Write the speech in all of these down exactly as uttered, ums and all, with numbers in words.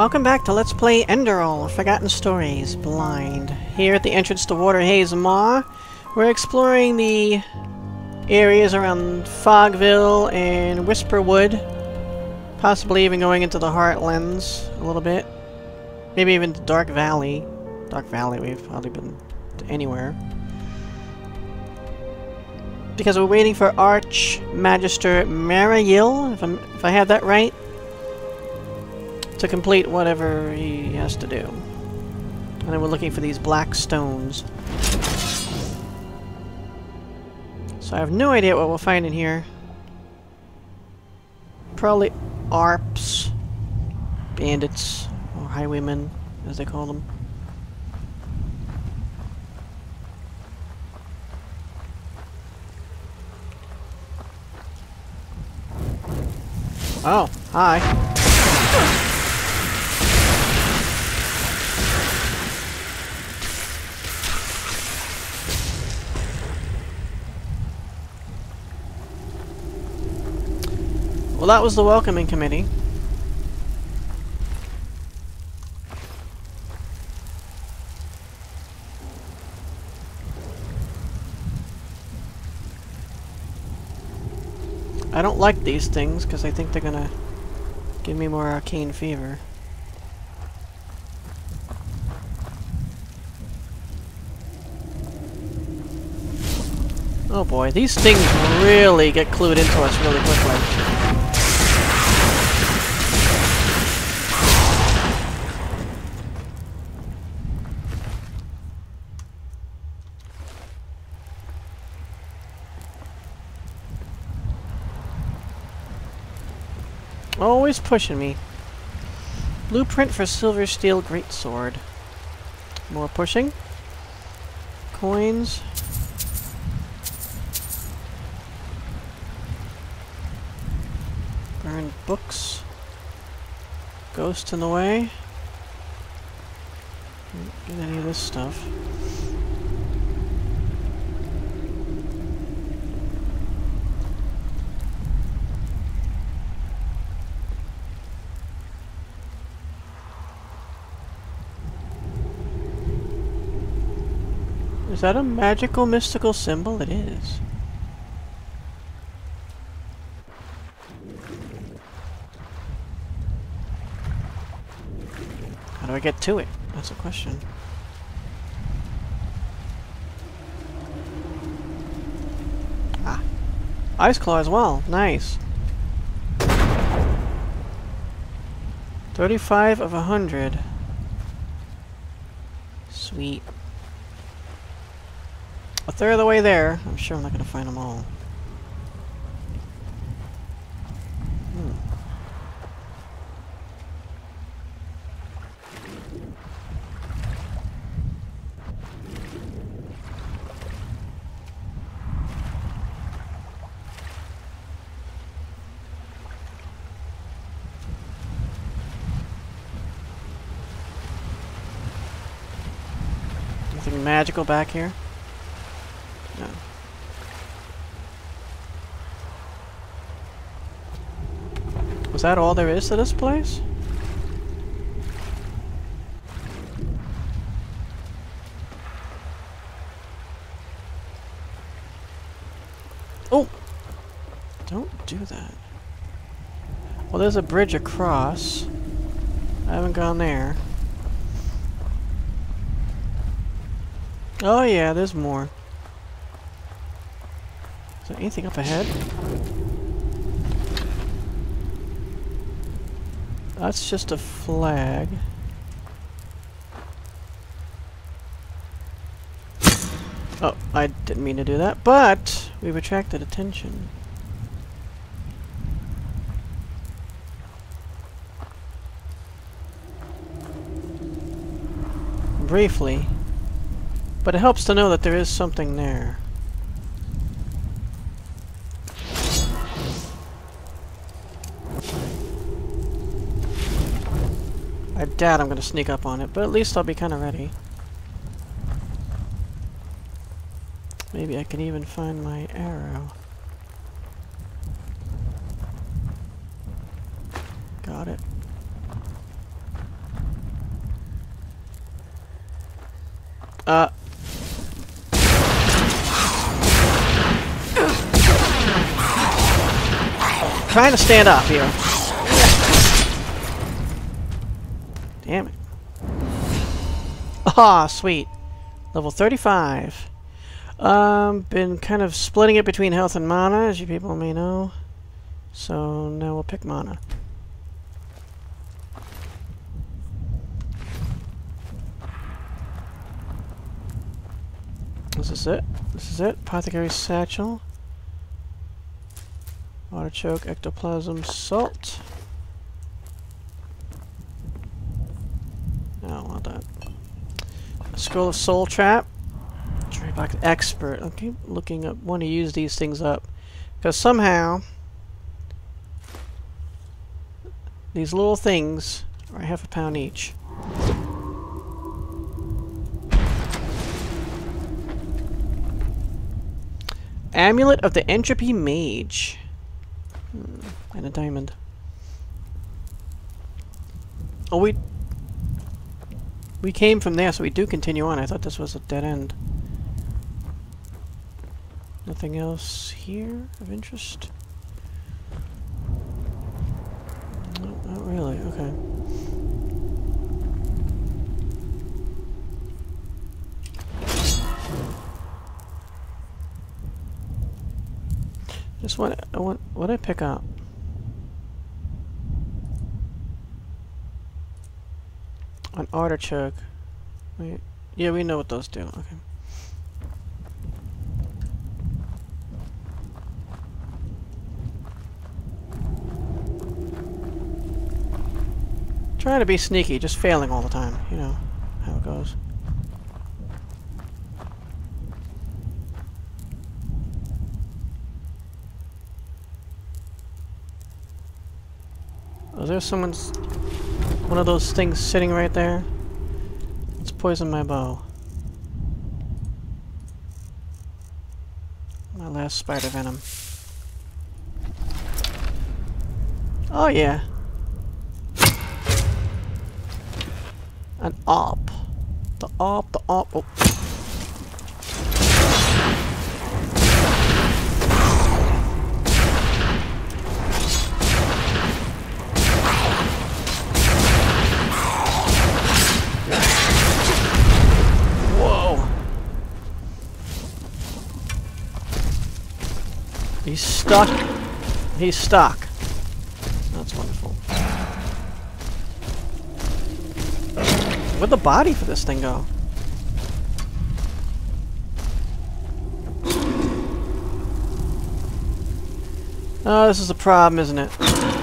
Welcome back to Let's Play Enderal, Forgotten Stories, Blind. Here at the entrance to Waterhaze Maw, we're exploring the areas around Fogville and Whisperwood, possibly even going into the Heartlands a little bit. Maybe even to Dark Valley. Dark Valley, we've hardly been to anywhere. Because we're waiting for Archmagister Marayil, if, I'm, if I have that right, to complete whatever he has to do. And then we're looking for these black stones. So I have no idea what we'll find in here. Probably A R Ps, bandits, or highwaymen, as they call them. Oh, hi. Well, that was the welcoming committee. I don't like these things because I think they're gonna give me more arcane fever. Oh boy, these things really get clued into us really quickly. Always pushing me. Blueprint for silver steel greatsword. More pushing. Coins. Burned books. Ghost in the way. Don't get any of this stuff. Is that a magical, mystical symbol? It is. How do I get to it? That's a question. Ah. Ice Claw as well. Nice. thirty-five of a hundred. Sweet. A third of the way there. I'm sure I'm not going to find them all. Hmm. Anything magical back here? No. Was that all there is to this place? Oh! Don't do that. Well, there's a bridge across. I haven't gone there. Oh yeah, there's more. Is there anything up ahead? That's just a flag. Oh, I didn't mean to do that, but we've attracted attention. Briefly. But it helps to know that there is something there. I doubt I'm going to sneak up on it, but at least I'll be kind of ready. Maybe I can even find my arrow. Got it. Uh. Trying to stand up here. Damn it. Ah, sweet. Level thirty-five. Um, been kind of splitting it between health and mana, as you people may know. So now we'll pick mana. This is it. This is it. Apothecary Satchel. Artichoke, Ectoplasm, Salt. No, I don't want that. A Scroll of Soul Trap. Trade Box Expert. I keep looking up, want to use these things up. Because somehow, these little things are half a pound each. Amulet of the Entropy Mage. Hmm, and a diamond. Oh, we... We came from there, so we do continue on. I thought this was a dead end. Nothing else here of interest? No, not really. Okay. Just what I want. What did I pick up? An artichoke. Wait. Yeah, we know what those do. Okay. Trying to be sneaky, just failing all the time. You know how it goes. Oh, there's someone's... one of those things sitting right there. Let's poison my bow. My last spider venom. Oh yeah. An op. The op, the op. Oh. Whoa. He's stuck. He's stuck. That's wonderful. Where'd the body for this thing go? Oh, this is a problem, isn't it?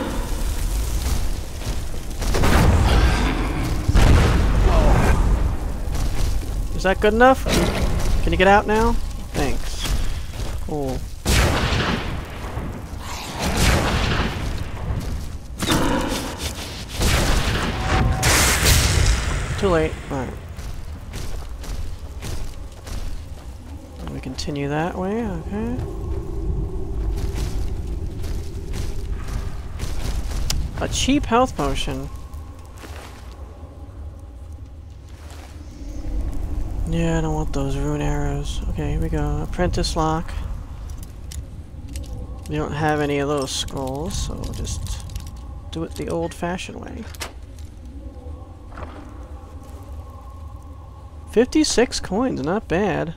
Is that good enough? Can you get out now? Thanks. Cool. Too late. Alright. We continue that way, okay. A cheap health potion. Yeah, I don't want those rune arrows. Okay, here we go. Apprentice lock. We don't have any of those scrolls, so we'll just do it the old-fashioned way. fifty-six coins, not bad.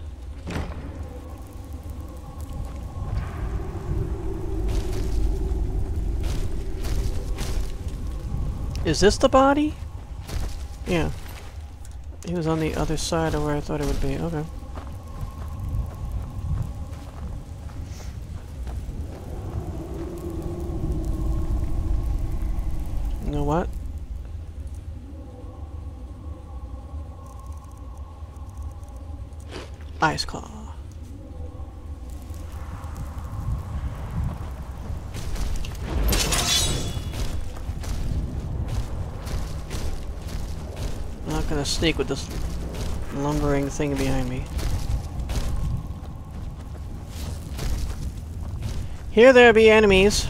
Is this the body? Yeah. He was on the other side of where I thought it would be. Okay. You know what? Ice Claw. I'm not gonna sneak with this lumbering thing behind me. Here there be enemies.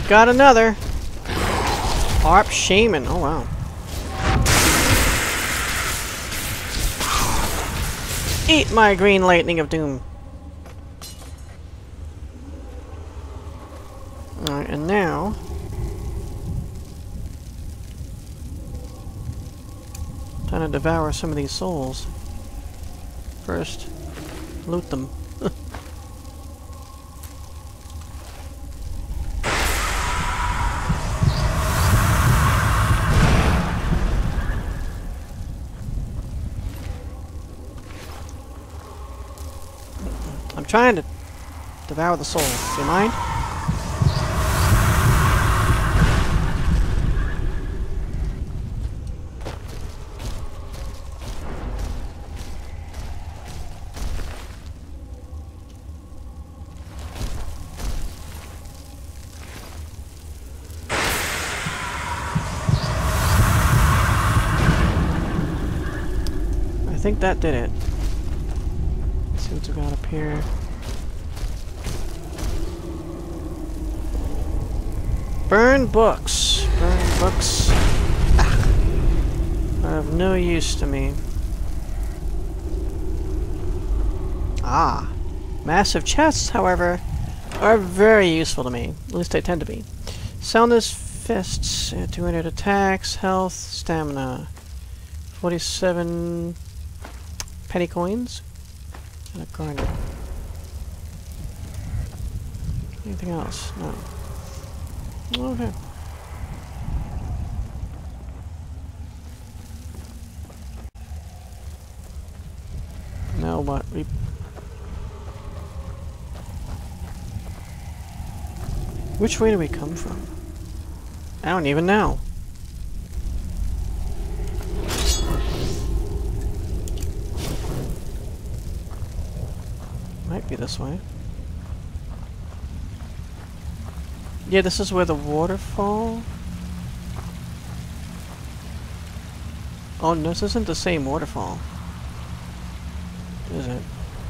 got another. Harp Shaman. Oh, wow. Eat my green lightning of doom. Alright, and now... Trying to devour some of these souls. First, loot them. I'm trying to devour the soul. Do you mind? I think that did it. Let's see what we got up here. Burn books. Burn books. Ah. Are of no use to me. Ah. Massive chests, however, are very useful to me. At least they tend to be. Soundness fists. Uh, two hundred attacks, health, stamina. forty-seven penny coins. And a garnet. Anything else? No. Okay. Now what? We Which way do we come from? I don't even know. Might be this way. Yeah, this is where the waterfall... Oh, no, this isn't the same waterfall. Is it?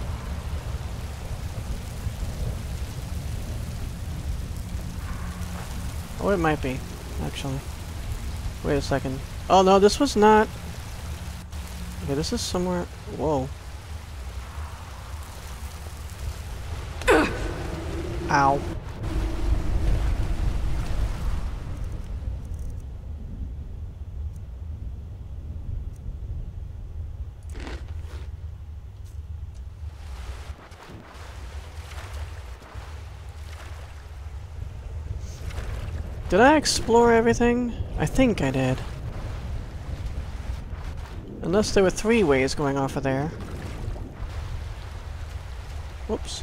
Oh, it might be, actually. Wait a second. Oh, no, this was not... Okay, this is somewhere... Whoa. Ow. Did I explore everything? I think I did. Unless there were three ways going off of there. Whoops.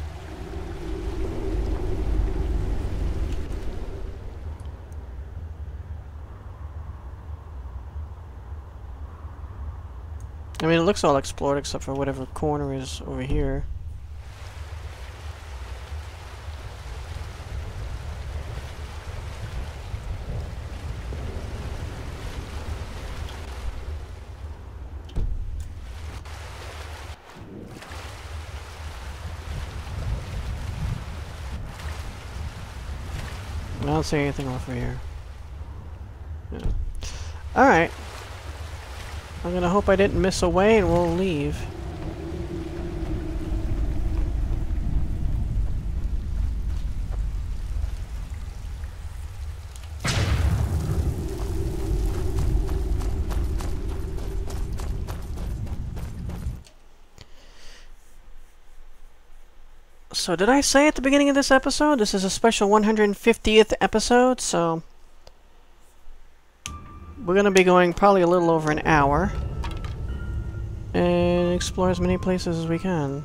I mean, it looks all explored except for whatever corner is over here. I don't see anything over here. Yeah. Alright. I'm gonna hope I didn't miss a way and we'll leave. So did I say at the beginning of this episode, this is a special one hundred fiftieth episode, so we're gonna be going probably a little over an hour and explore as many places as we can.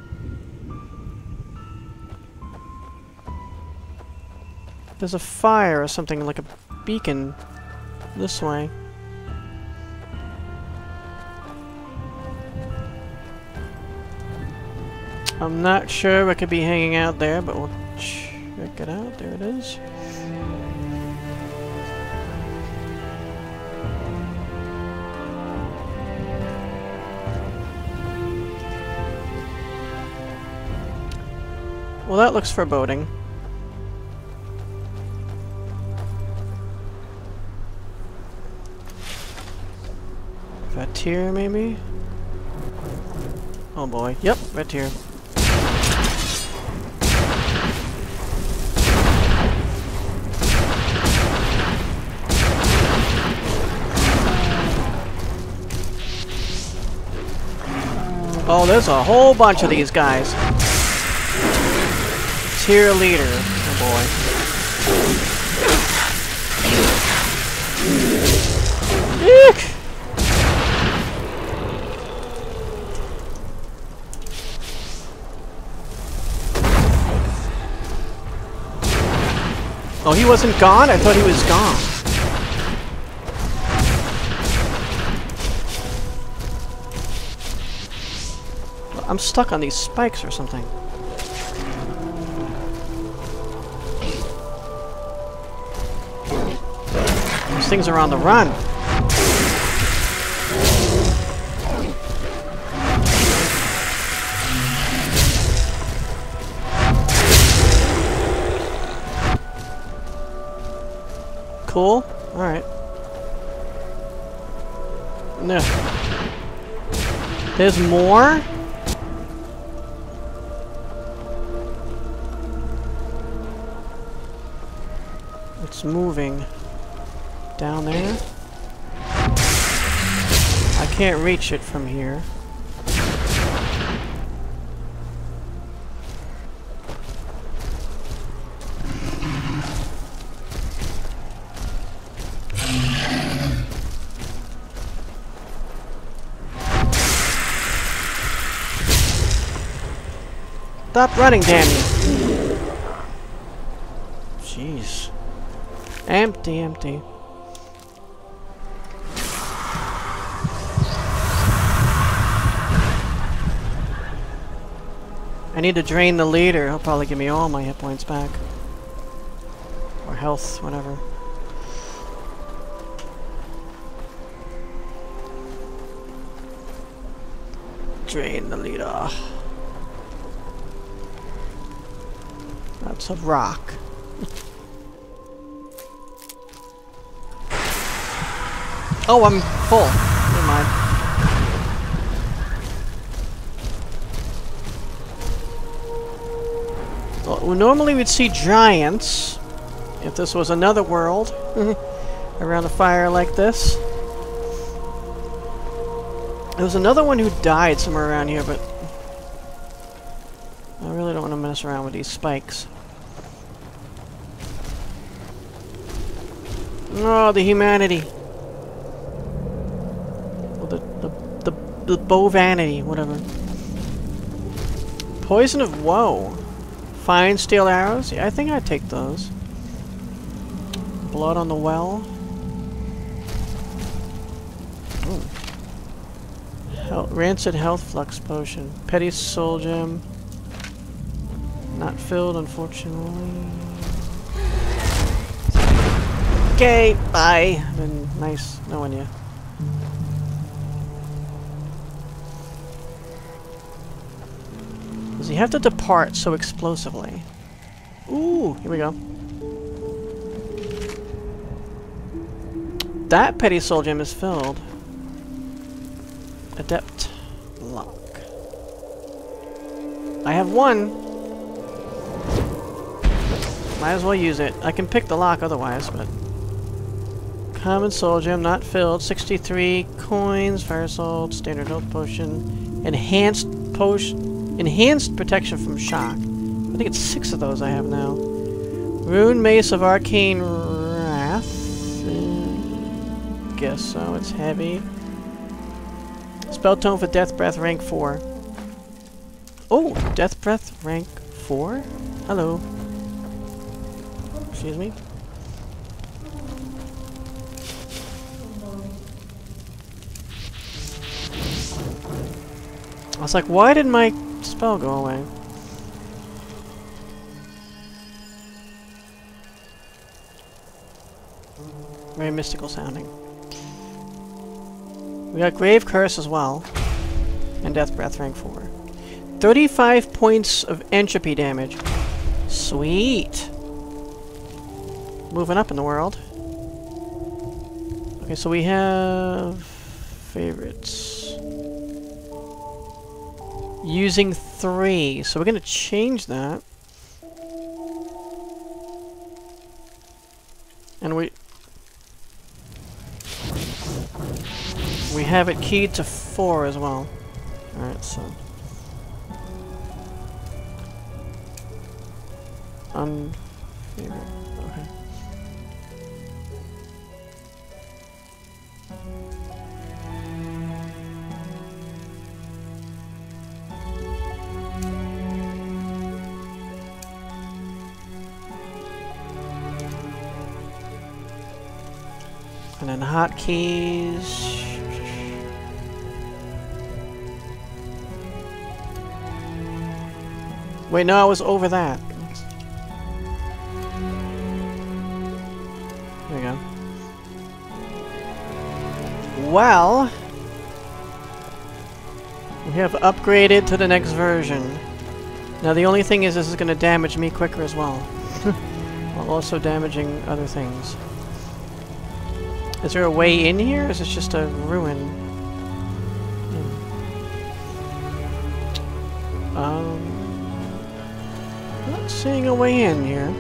There's a fire or something like a beacon this way. I'm not sure what could be hanging out there, but we'll check it out. There it is. Well, that looks foreboding. Vatyr, maybe? Oh boy. Yep, Vatyr. Oh, there's a whole bunch of these guys. Tier leader. Oh boy. Eek! Oh, he wasn't gone? I thought he was gone. I'm stuck on these spikes or something. These things are on the run. Cool. Alright. No. There's more? It's moving. Down there? I can't reach it from here. Stop running, damn you! Jeez. Empty, empty. I need to drain the leader. He'll probably give me all my hit points back. Or health, whatever. Drain the leader. That's a rock. Oh, I'm full. Never mind. Well, normally we'd see giants if this was another world around a fire like this. There was another one who died somewhere around here, but I really don't want to mess around with these spikes. Oh, the humanity. Well, the, the, the, the bovanity, whatever. Poison of woe. Fine steel arrows? Yeah, I think I'd take those. Blood on the well. Ooh. Hel rancid health flux potion. Petty soul gem. Not filled, unfortunately. Okay, bye. Been nice knowing you. Does he have to depart so explosively? Ooh, here we go. That petty soul gem is filled. Adept lock. I have one. Might as well use it. I can pick the lock otherwise, but... Common soul gem, not filled. sixty-three coins, fire salt, standard health potion, enhanced potion, enhanced protection from shock. I think it's six of those I have now. Rune mace of arcane wrath. Uh, guess so. It's heavy. Spell tome for death breath, rank four. Oh, death breath, rank four. Hello. Excuse me. I was like, why did my spell go away? Very mystical sounding. We got Grave Curse as well. And Death Breath, rank four. thirty-five points of entropy damage. Sweet! Moving up in the world. Okay, so we have favorites. Using three. So we're gonna change that. And we... We have it keyed to four as well. Alright, so... Unfavorite. Okay. And then hotkeys. Wait, no, I was over that. There we go. Well, we have upgraded to the next version. Now the only thing is this is going to damage me quicker as well. While also damaging other things. Is there a way in here, or is this just a ruin? Hmm. Um, not seeing a way in here.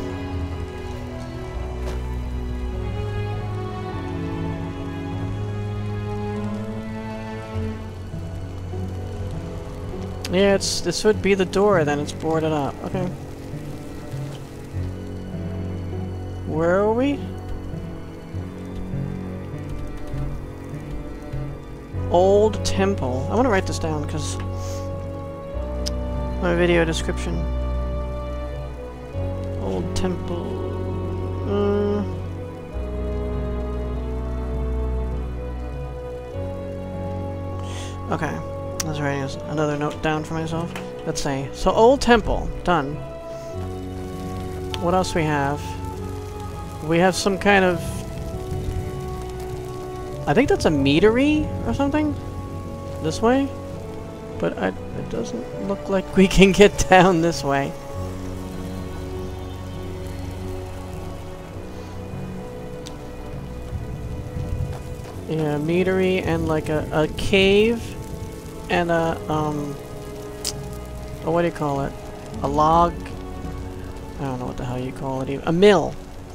Yeah, it's this would be the door, then it's boarded up. Okay. Where are we? Old Temple. I want to write this down because my video description. Old Temple. Uh, okay. I was writing another note down for myself. Let's see. So, Old Temple. Done. What else we have? We have some kind of... I think that's a meadery or something? This way? But I, it doesn't look like we can get down this way. Yeah, meadery and like a, a cave and a, um... oh, what do you call it? A log? I don't know what the hell you call it even. A mill!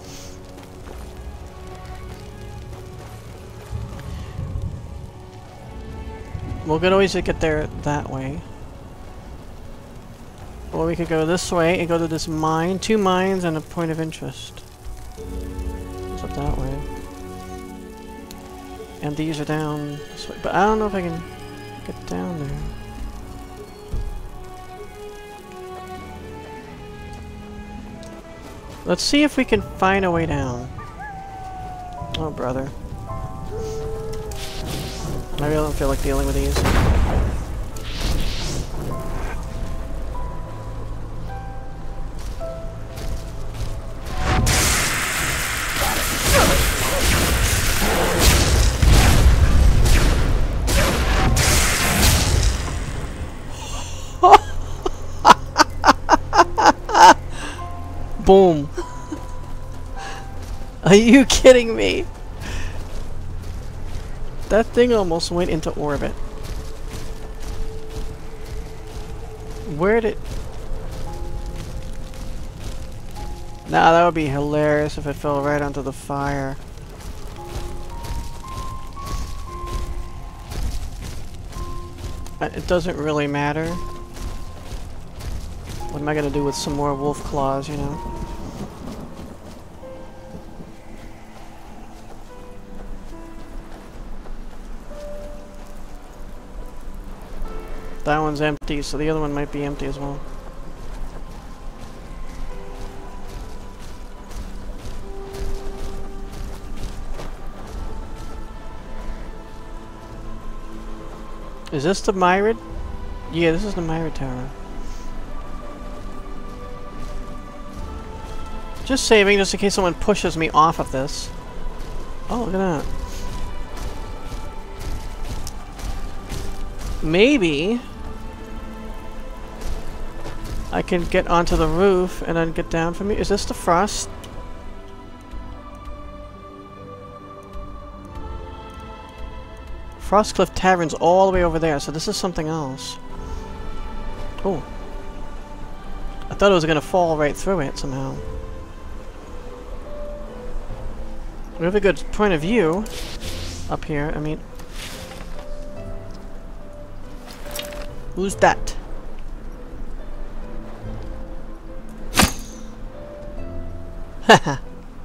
We could always get there that way. Or we could go this way and go to this mine. Two mines and a point of interest. It's up that way. And these are down this way. But I don't know if I can get down there. Let's see if we can find a way down. Oh, brother. I really don't feel like dealing with these. Boom. Are you kidding me? That thing almost went into orbit. Where did... Nah, that would be hilarious if it fell right onto the fire. Uh, it doesn't really matter. What am I gonna do with some more wolf claws, you know? That one's empty, so the other one might be empty as well. Is this the Myrid? Yeah, this is the Myrid Tower. Just saving, just in case someone pushes me off of this. Oh, look at that. Maybe I can get onto the roof and then get down from here. Is this the frost? Frostcliff Tavern's all the way over there, so this is something else. Oh. I thought it was gonna fall right through it somehow. We have a good point of view up here. I mean, who's that? Haha.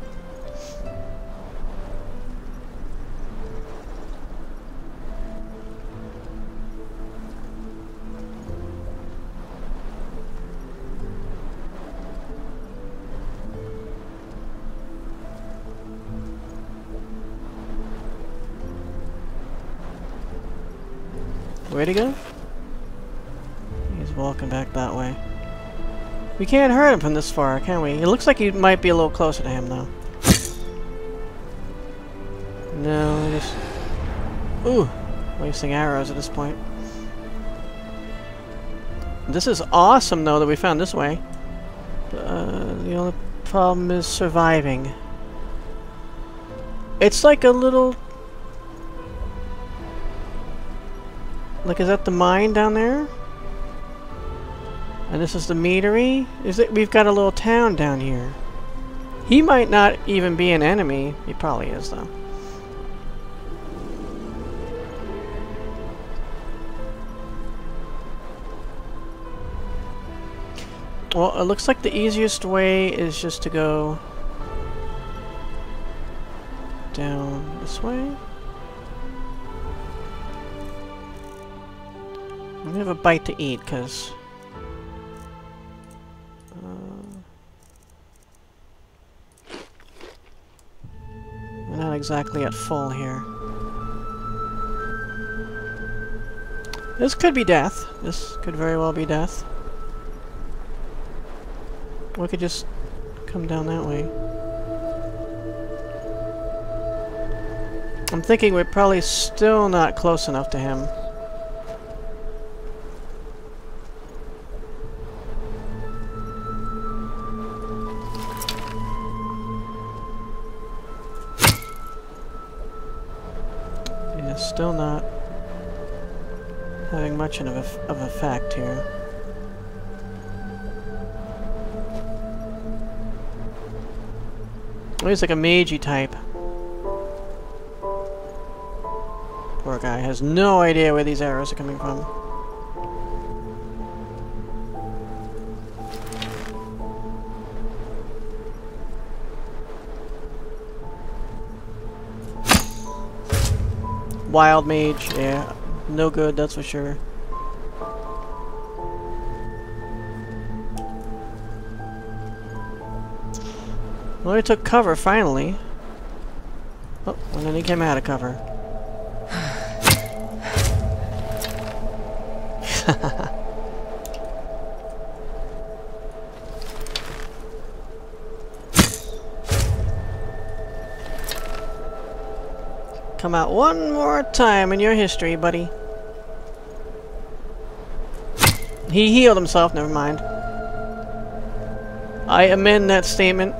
Where'd he go? He's walking back that way. We can't hurt him from this far, can we? It looks like he might be a little closer to him, though. No, just... Ooh! Wasting arrows at this point. This is awesome, though, that we found this way. Uh, the only problem is surviving. It's like a little... Like, is that the mine down there? And this is the meadery? Is it? We've got a little town down here. He might not even be an enemy. He probably is, though. Well, it looks like the easiest way is just to go down this way. I'm gonna have a bite to eat, because uh, we're not exactly at full here. This could be death. This could very well be death. We could just come down that way. I'm thinking we're probably still not close enough to him. Yeah, still not having much of a of effect here. Oh, he's like a magey type. Poor guy has no idea where these arrows are coming from. Wild mage, yeah. No good, that's for sure. Well, he took cover, finally. Oh, and then he came out of cover. Come out one more time in your history, buddy. He healed himself, never mind. I amend that statement.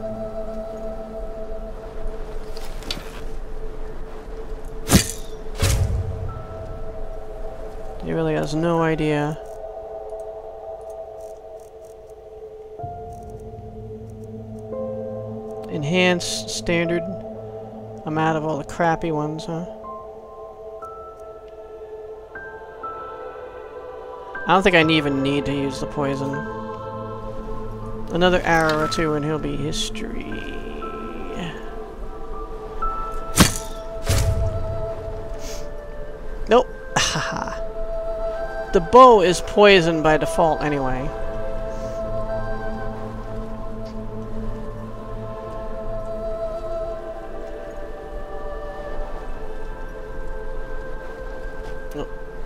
He really has no idea. Enhanced, standard. I'm out of all the crappy ones, huh? I don't think I even need to use the poison. Another arrow or two and he'll be history. Nope. Haha. The bow is poisoned by default anyway. Nope.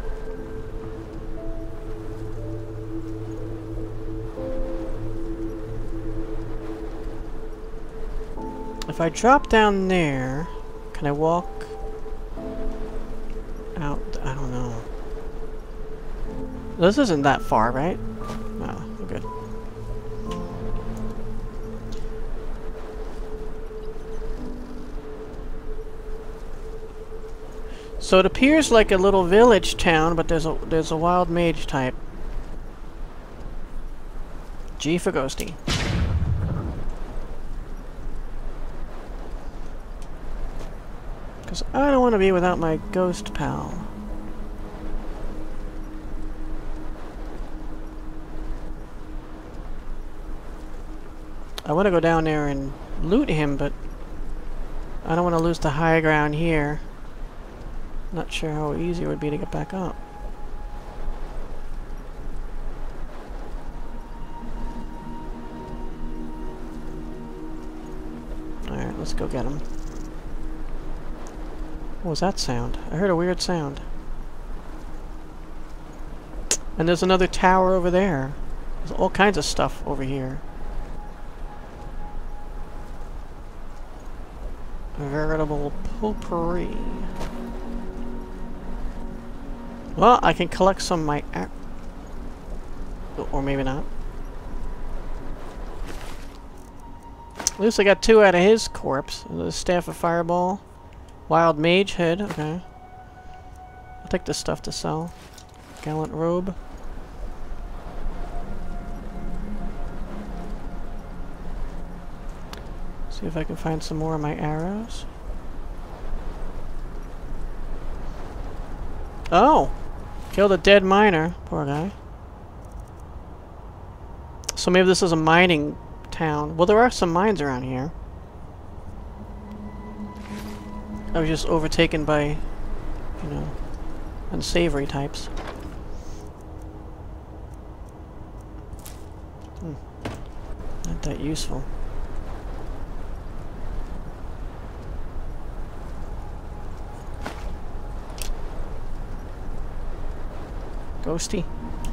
If I drop down there, can I walk out? I don't know. This isn't that far, right? No, we're good. So it appears like a little village town, but there's a there's a wild mage type. G for ghosty. Because I don't want to be without my ghost pal. I want to go down there and loot him, but I don't want to lose the high ground here. Not sure how easy it would be to get back up. Alright, let's go get him. What was that sound? I heard a weird sound. And there's another tower over there. There's all kinds of stuff over here. A veritable potpourri. Well, I can collect some of my... Ar or maybe not. At least I got two out of his corpse. The Staff of Fireball. Wild Mage Head, okay. I'll take this stuff to sell. Gallant Robe. See if I can find some more of my arrows. Oh! Killed a dead miner. Poor guy. So maybe this is a mining town. Well, there are some mines around here. I was just overtaken by, you know, unsavory types. Hmm. Not that useful. Ghosty.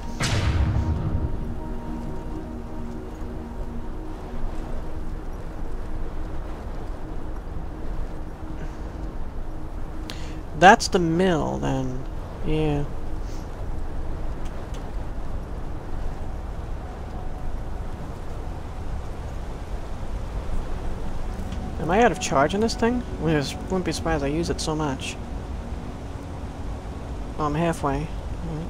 That's the mill, then. Yeah. Am I out of charge in this thing? I wouldn't be surprised I use it so much. Oh, I'm halfway. Right.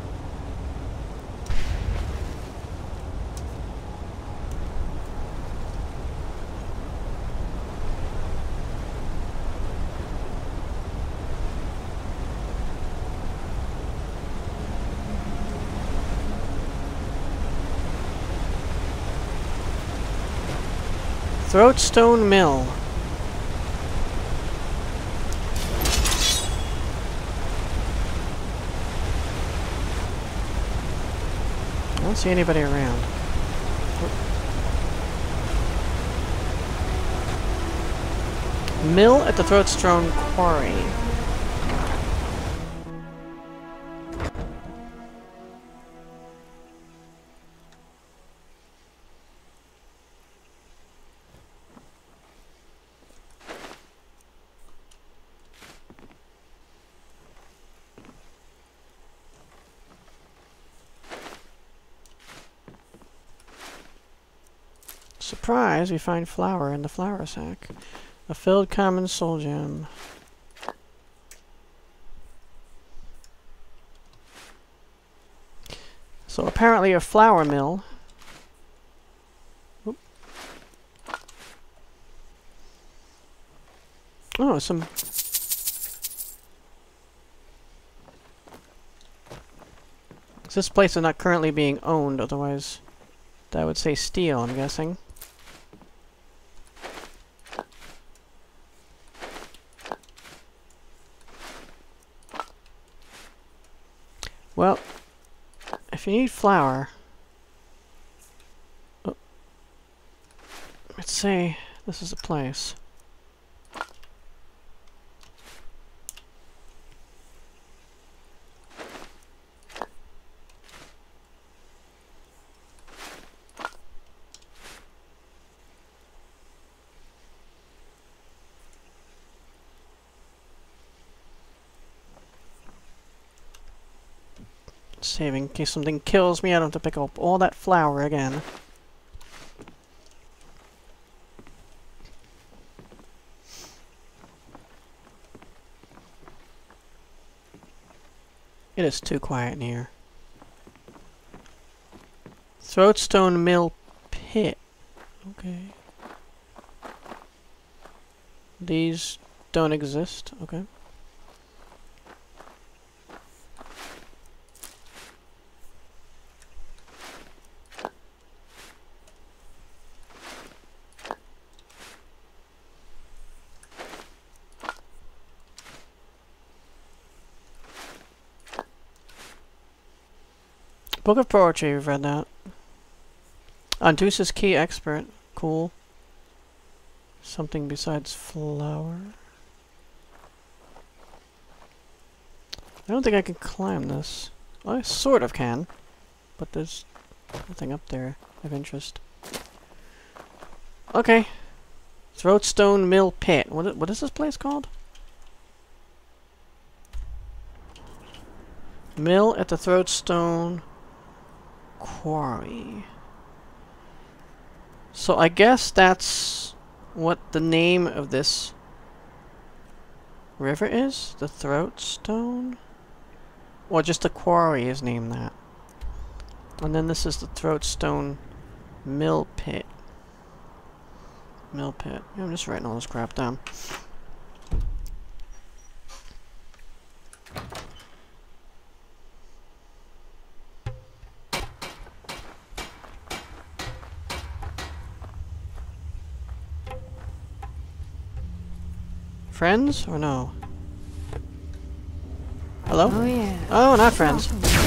Throatstone Mill. I don't see anybody around. Mill at the Throatstone Quarry. Surprise, we find flour in the flour sack. A filled common soul gem. So apparently a flour mill. Oop. Oh, some... This place is not currently being owned, otherwise that would say steel, I'm guessing. Well, if you need flour, oh, let's say this is a place. Saving in case something kills me, I don't have to pick up all that flour again. It is too quiet in here. Throatstone Mill Pit. Okay. These don't exist. Okay. Book of Poetry, we've read that. Antusa's Key Expert. Cool. Something besides flour. I don't think I can climb this. Well, I sort of can, but there's nothing up there of interest. Okay. Throatstone Mill Pit. What, what is this place called? Mill at the Throatstone Quarry. So I guess that's what the name of this river is? The Throatstone? Or just the quarry is named that. And then this is the Throatstone Mill Pit. Mill Pit. Yeah, I'm just writing all this crap down. Friends or no? Hello? Oh yeah. Oh, not friends.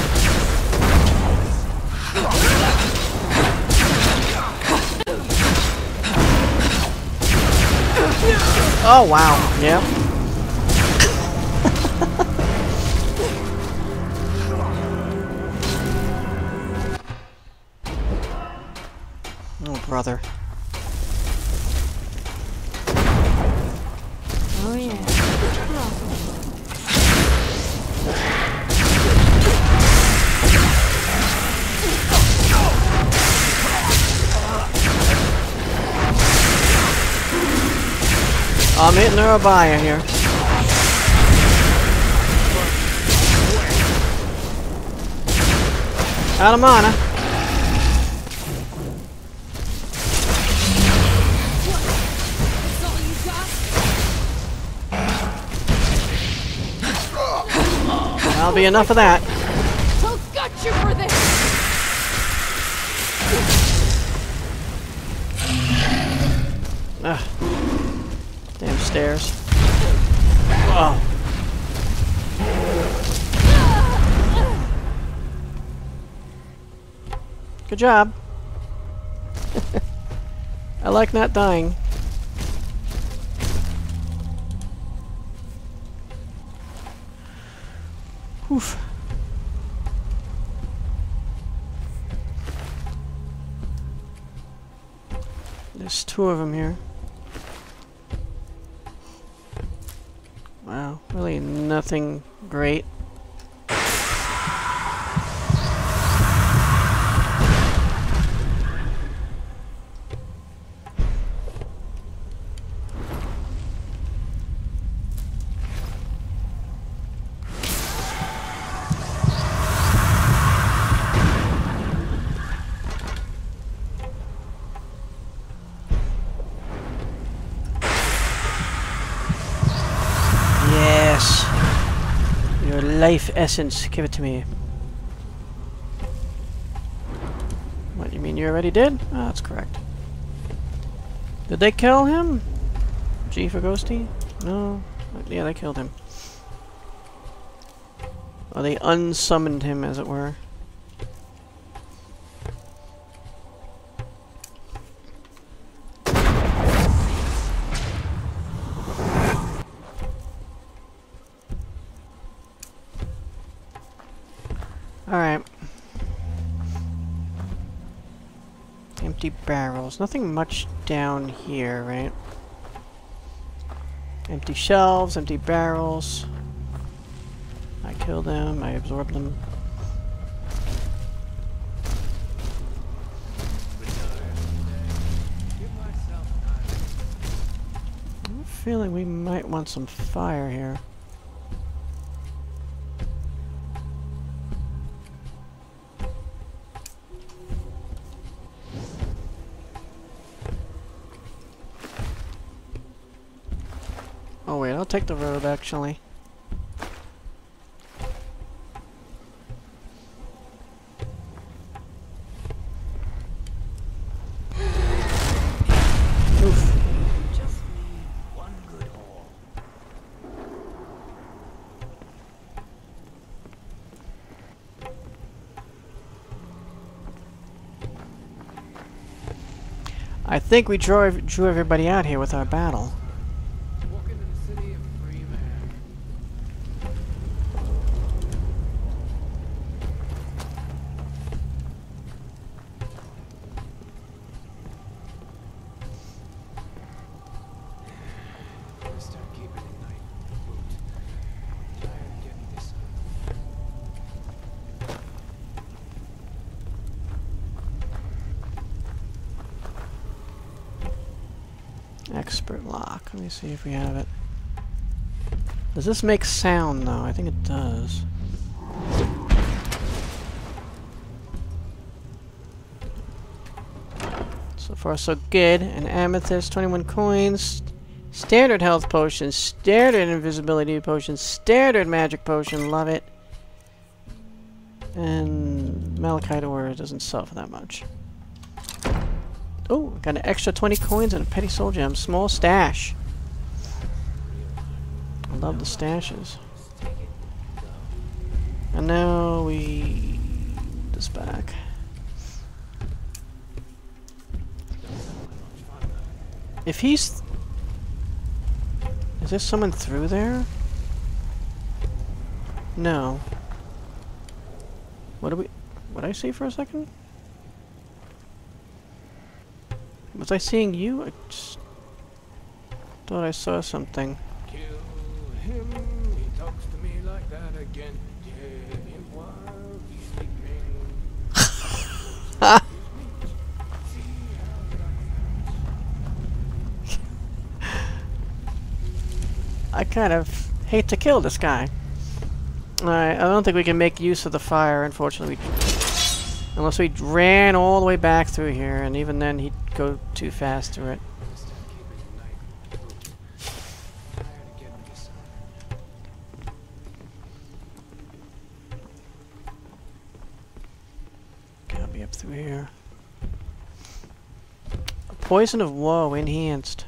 Oh wow. Yep. Oh brother. Oh yeah. I'm hitting Oorbaya here. Out of mana. That'll be enough of that. I'll gut you for this. Ugh. Damn stairs. Oh. Good job. I like not dying. Oof. There's two of them here. Wow, really nothing great. Life essence, give it to me. What, you mean you already did? Oh, that's correct. Did they kill him? G for Ghosty? No. Yeah, they killed him. Oh, they unsummoned him, as it were. Alright. Empty barrels. Nothing much down here, right? Empty shelves, empty barrels. I killed them, I absorbed them. I have a feeling we might want some fire here. take the robe, actually. Oof. Just need one good haul. I think we drew, drew everybody out here with our battle. Walking in the city of free man. Gotta start keeping it night. Tired of getting this Expert lock. Let me see if we have it. Does this make sound, though? I think it does. So far, so good. An amethyst, twenty-one coins. Standard health potion. Standard invisibility potion. Standard magic potion. Love it. And malachite ore doesn't sell for that much. Oh, got an extra twenty coins and a petty soul gem. Small stash. I love the stashes. And now we... this back. If he's... Is there someone through there? No. What do we... What did I see for a second? Was I seeing you? I just thought I saw something. Kill him, he talks to me like that again. Dead him while he's sleeping. I kind of hate to kill this guy. Alright, I don't think we can make use of the fire, unfortunately. Unless we ran all the way back through here, and even then he'd go too fast through it. Gotta be up through here. A poison of woe enhanced.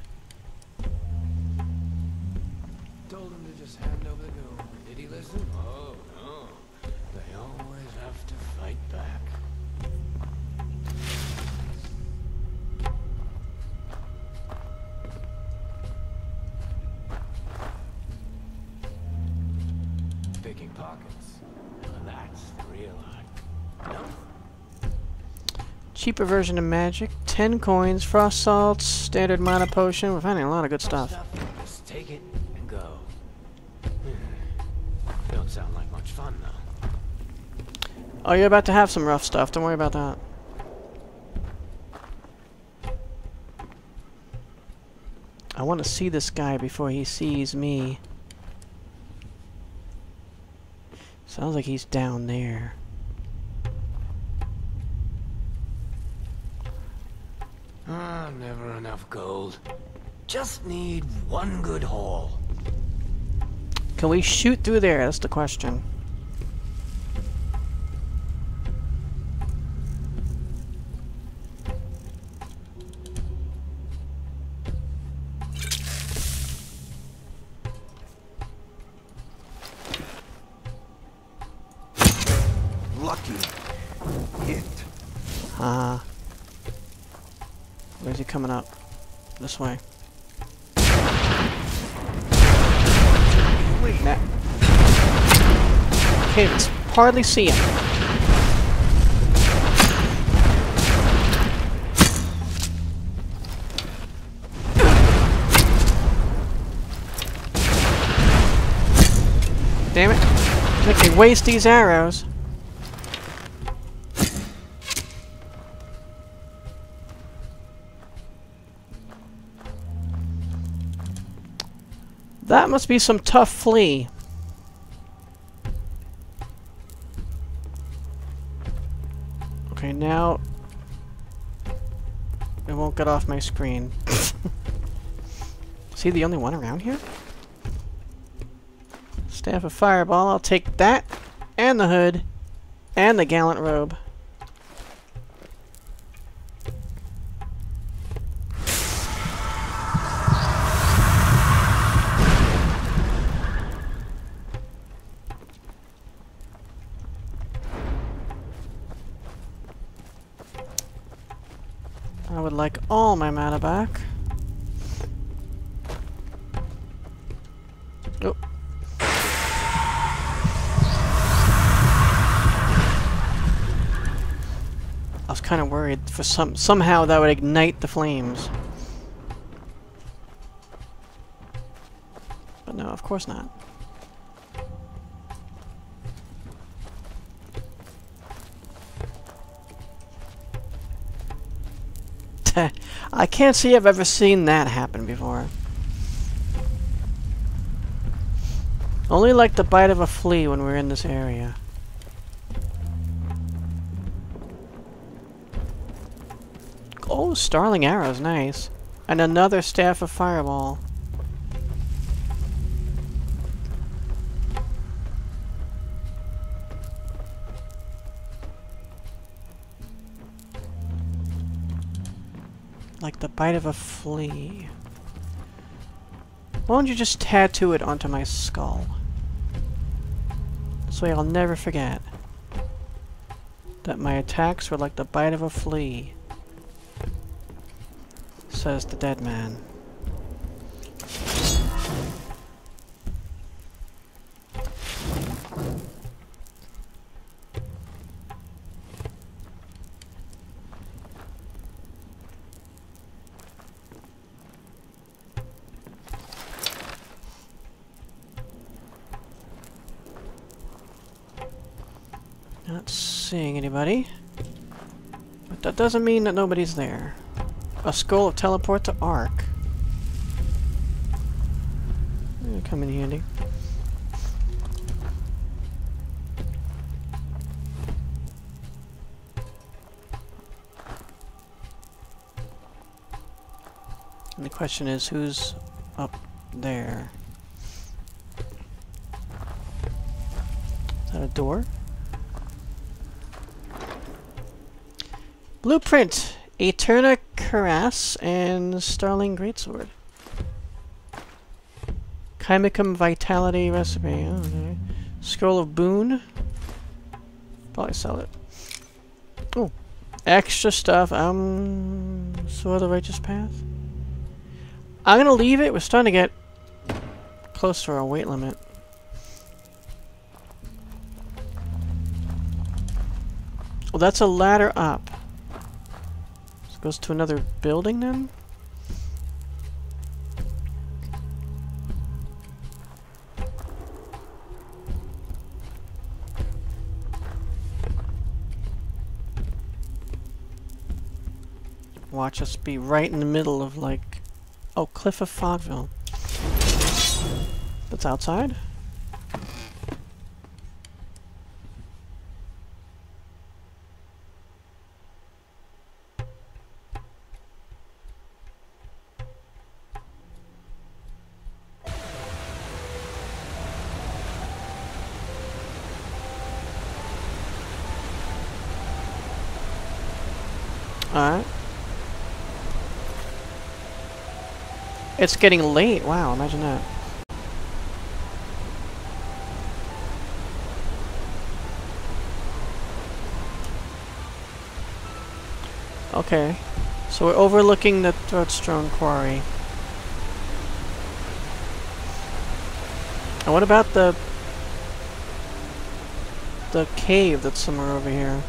Told him to just hand over the gold. Did he listen? Oh no. They always have to fight back. Picking pockets. Now that's the real art. No. Cheaper version of magic. Ten coins, frost salts, standard mana potion. We're finding a lot of good stuff. Just take it and go. Don't sound like much fun though. Oh, you're about to have some rough stuff. Don't worry about that. I want to see this guy before he sees me. Sounds like he's down there. Ah, never enough gold. Just need one good haul. Can we shoot through there? That's the question. Lucky hit. Ah. Where's he coming up? This way. Nah. Can't even hardly see him. Damn it. I can waste these arrows. That must be some tough flea. Okay, now it won't get off my screen. Is he the only one around here? Staff of Fireball. I'll take that, and the hood, and the Gallant Robe. I would like all my mana back. Oh. I was kind of worried for some somehow that would ignite the flames. But no, of course not. I can't see I've ever seen that happen before. Only like the bite of a flea when we're in this area. Oh, Starling Arrow's nice. And another Staff of Fireball. Like the bite of a flea. Why don't you just tattoo it onto my skull? This way I'll never forget that my attacks were like the bite of a flea, says the dead man. Not seeing anybody, but that doesn't mean that nobody's there. A skull of teleport to Ark. That'll come in handy. And the question is, who's up there? Is that a door? Blueprint! Eterna Cuirass and Starling Greatsword. Chimicum Vitality Recipe. Oh, okay. Scroll of Boon. Probably sell it. Oh. Extra stuff. Um. Sword of the Righteous Path. I'm gonna leave it. We're starting to get close to our weight limit. Well, that's a ladder up. Goes to another building then? Watch us be right in the middle of like... Oh, Cliff of Fogville. That's outside? Alright. It's getting late. Wow, imagine that. Okay. So we're overlooking the Throatstone Quarry. And what about the... the cave that's somewhere over here?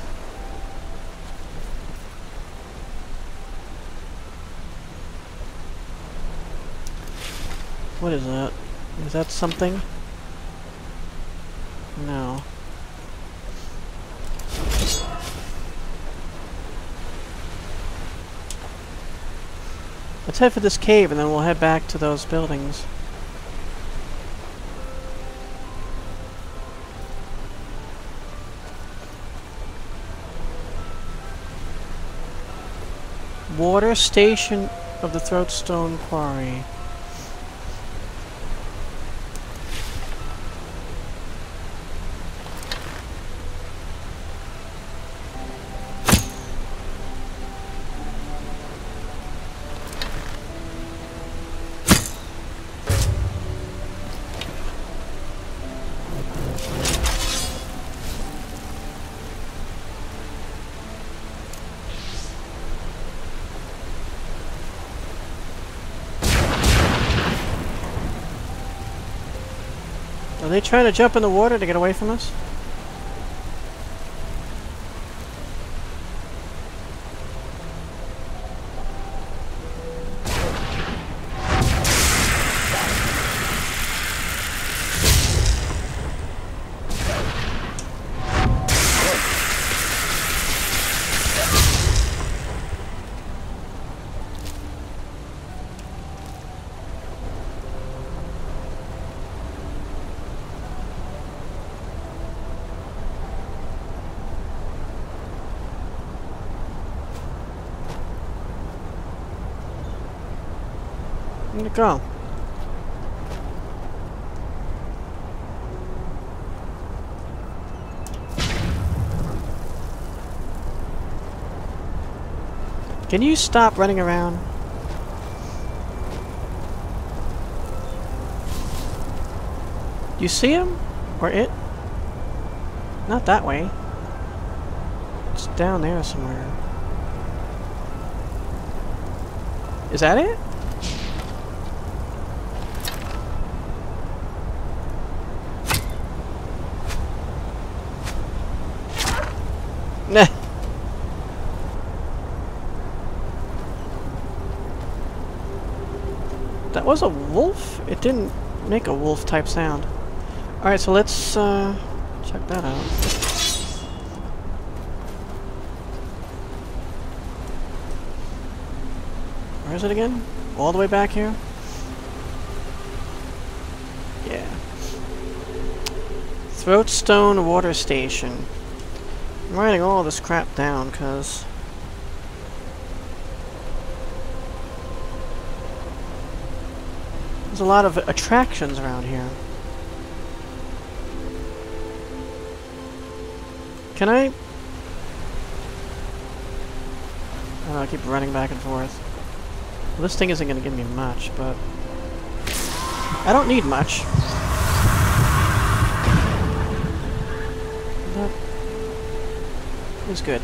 What is that? Is that something? No. Let's head for this cave and then we'll head back to those buildings. Water Station of the Throatstone Quarry. they trying to jump in the water to get away from us? Where'd it go? Can you stop running around? Do you see him? Or it? Not that way. It's down there somewhere. Is that it? Nah. That was a wolf? It didn't make a wolf type sound. Alright, so let's uh, check that out. Where is it again? All the way back here? Yeah. Throatstone Water Station. I'm writing all this crap down because there's a lot of attractions around here. Can I? I don't know, I keep running back and forth. Well, this thing isn't going to give me much, but I don't need much. That is good.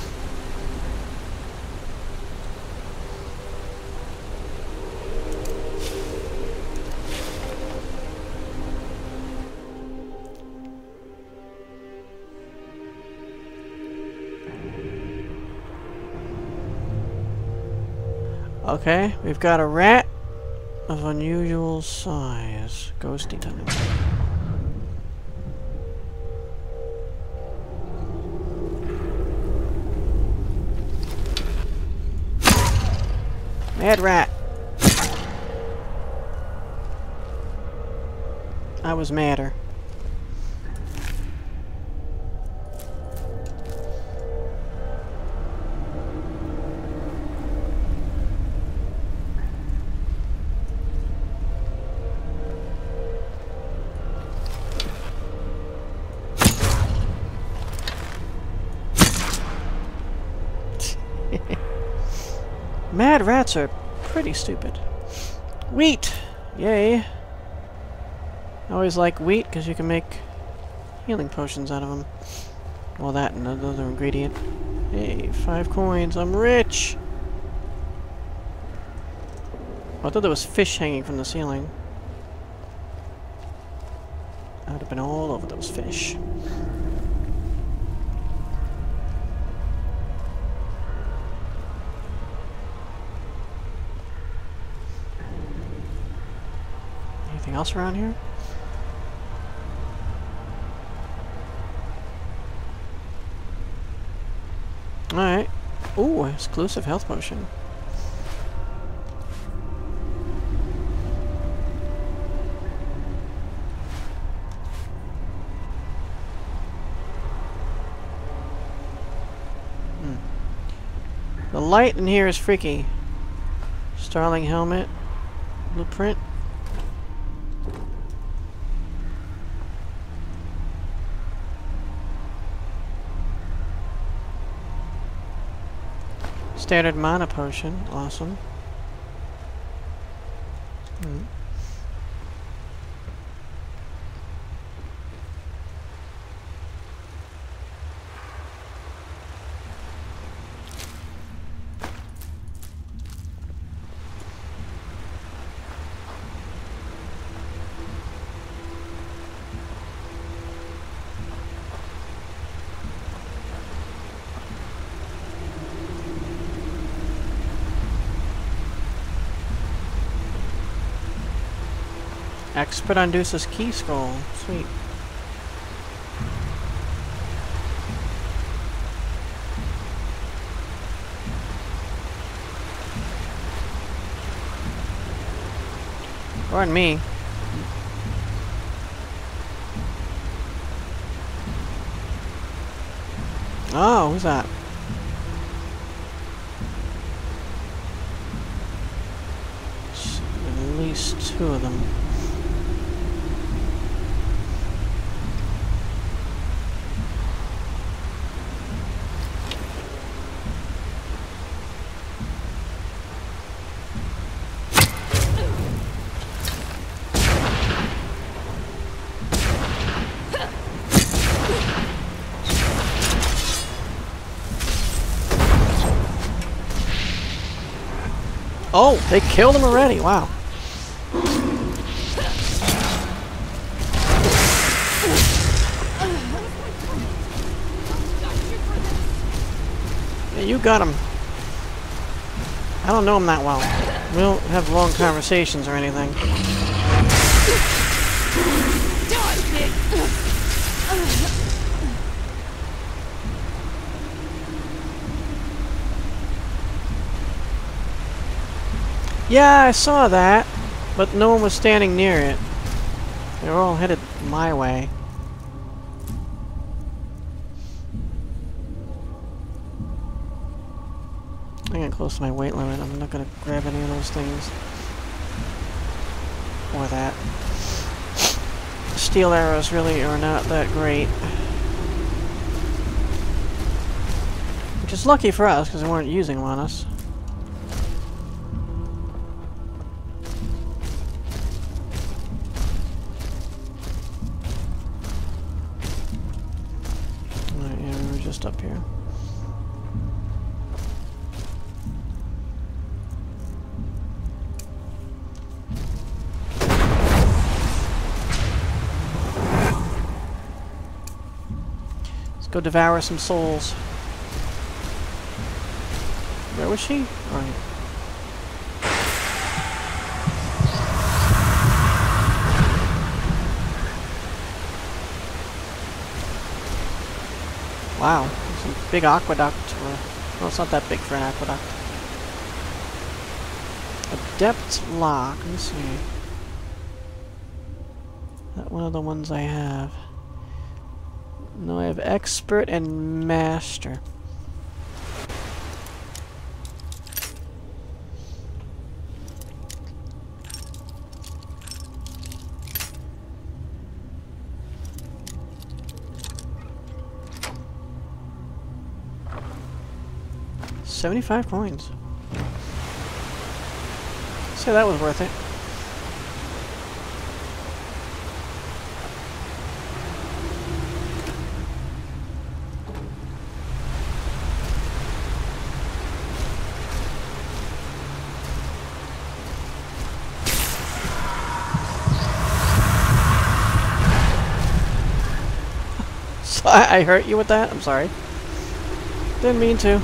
Okay, we've got a rat of unusual size. Ghosty time. Mad rat. I was madder. Mad rats are pretty stupid. Wheat! Yay. I always like wheat because you can make healing potions out of them. Well, that and another ingredient. Hey, five coins. I'm rich! I thought there was fish hanging from the ceiling. I would have been all over those fish. Anything else around here? Alright. Ooh, exclusive health potion. Hmm. The light in here is freaky. Starling helmet. Blueprint. Standard mana potion, awesome. Hmm. Expert on Deuce's key scroll. Sweet. Pardon me. Oh, who's that? At least two of them. Oh, they killed him already. Wow. Yeah, you got him. I don't know him that well. We don't have long conversations or anything. Yeah, I saw that, but no one was standing near it. They were all headed my way. I'm getting close to my weight limit. I'm not going to grab any of those things. Or that. Steel arrows really are not that great. Which is lucky for us, because they weren't using them on us. Just up here. Let's go devour some souls. Where was she? All right. Wow, some big aqueduct. Or, well, it's not that big for an aqueduct. Adept lock. Let me see. That one of the ones I have. No, I have expert and master. seventy-five coins. So that was worth it. So I, I hurt you with that? I'm sorry. Didn't mean to.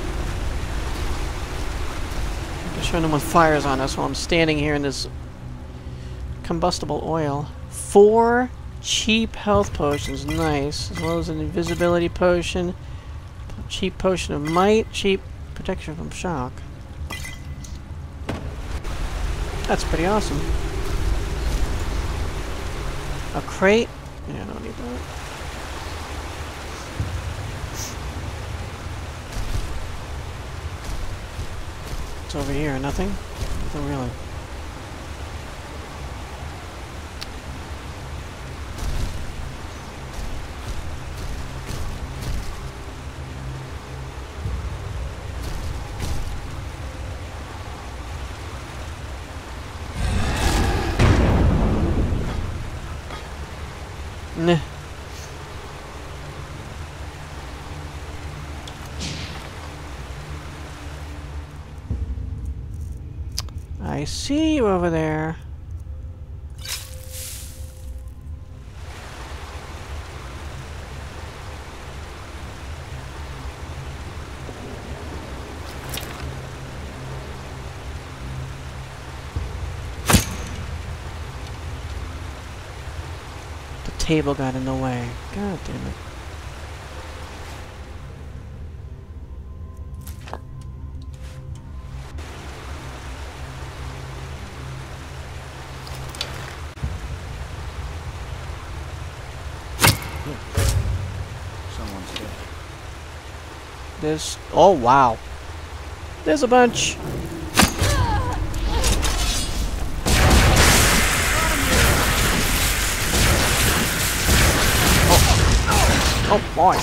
Sure no one fires on us while I'm standing here in this combustible oil. Four cheap health potions, nice. As well as an invisibility potion, cheap potion of might, cheap protection from shock. That's pretty awesome. A crate? Yeah, I don't need that. Over here, nothing? Nothing really. Nah. I see you over there. table got in the way. God damn it. Someone's dead. There's... Oh, wow. There's a bunch. Oh boy.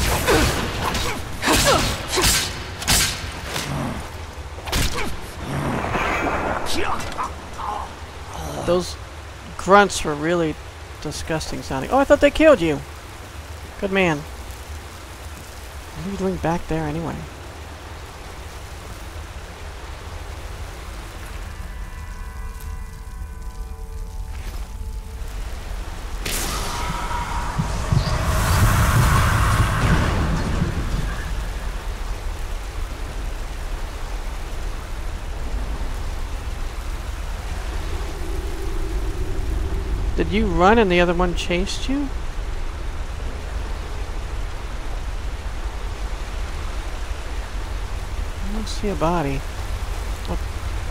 Those grunts were really disgusting sounding. Oh, I thought they killed you. Good man. What are you doing back there anyway? Did you run and the other one chased you? I don't see a body. Oh.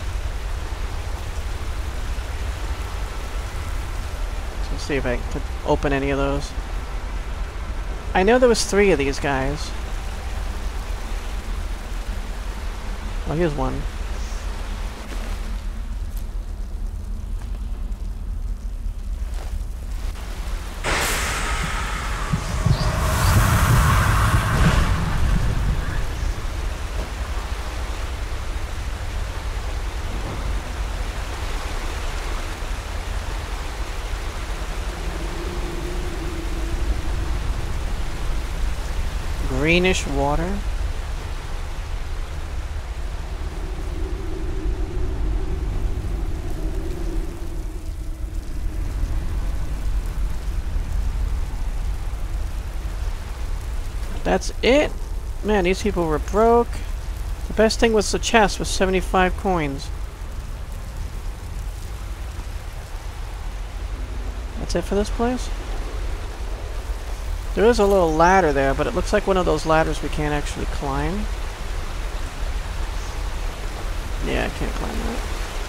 Let's see if I could open any of those. I know there was three of these guys. Oh, here's one. Greenish water. That's it? Man, these people were broke. The best thing was the chest with seventy-five coins. That's it for this place? There is a little ladder there, but it looks like one of those ladders we can't actually climb. Yeah, I can't climb that.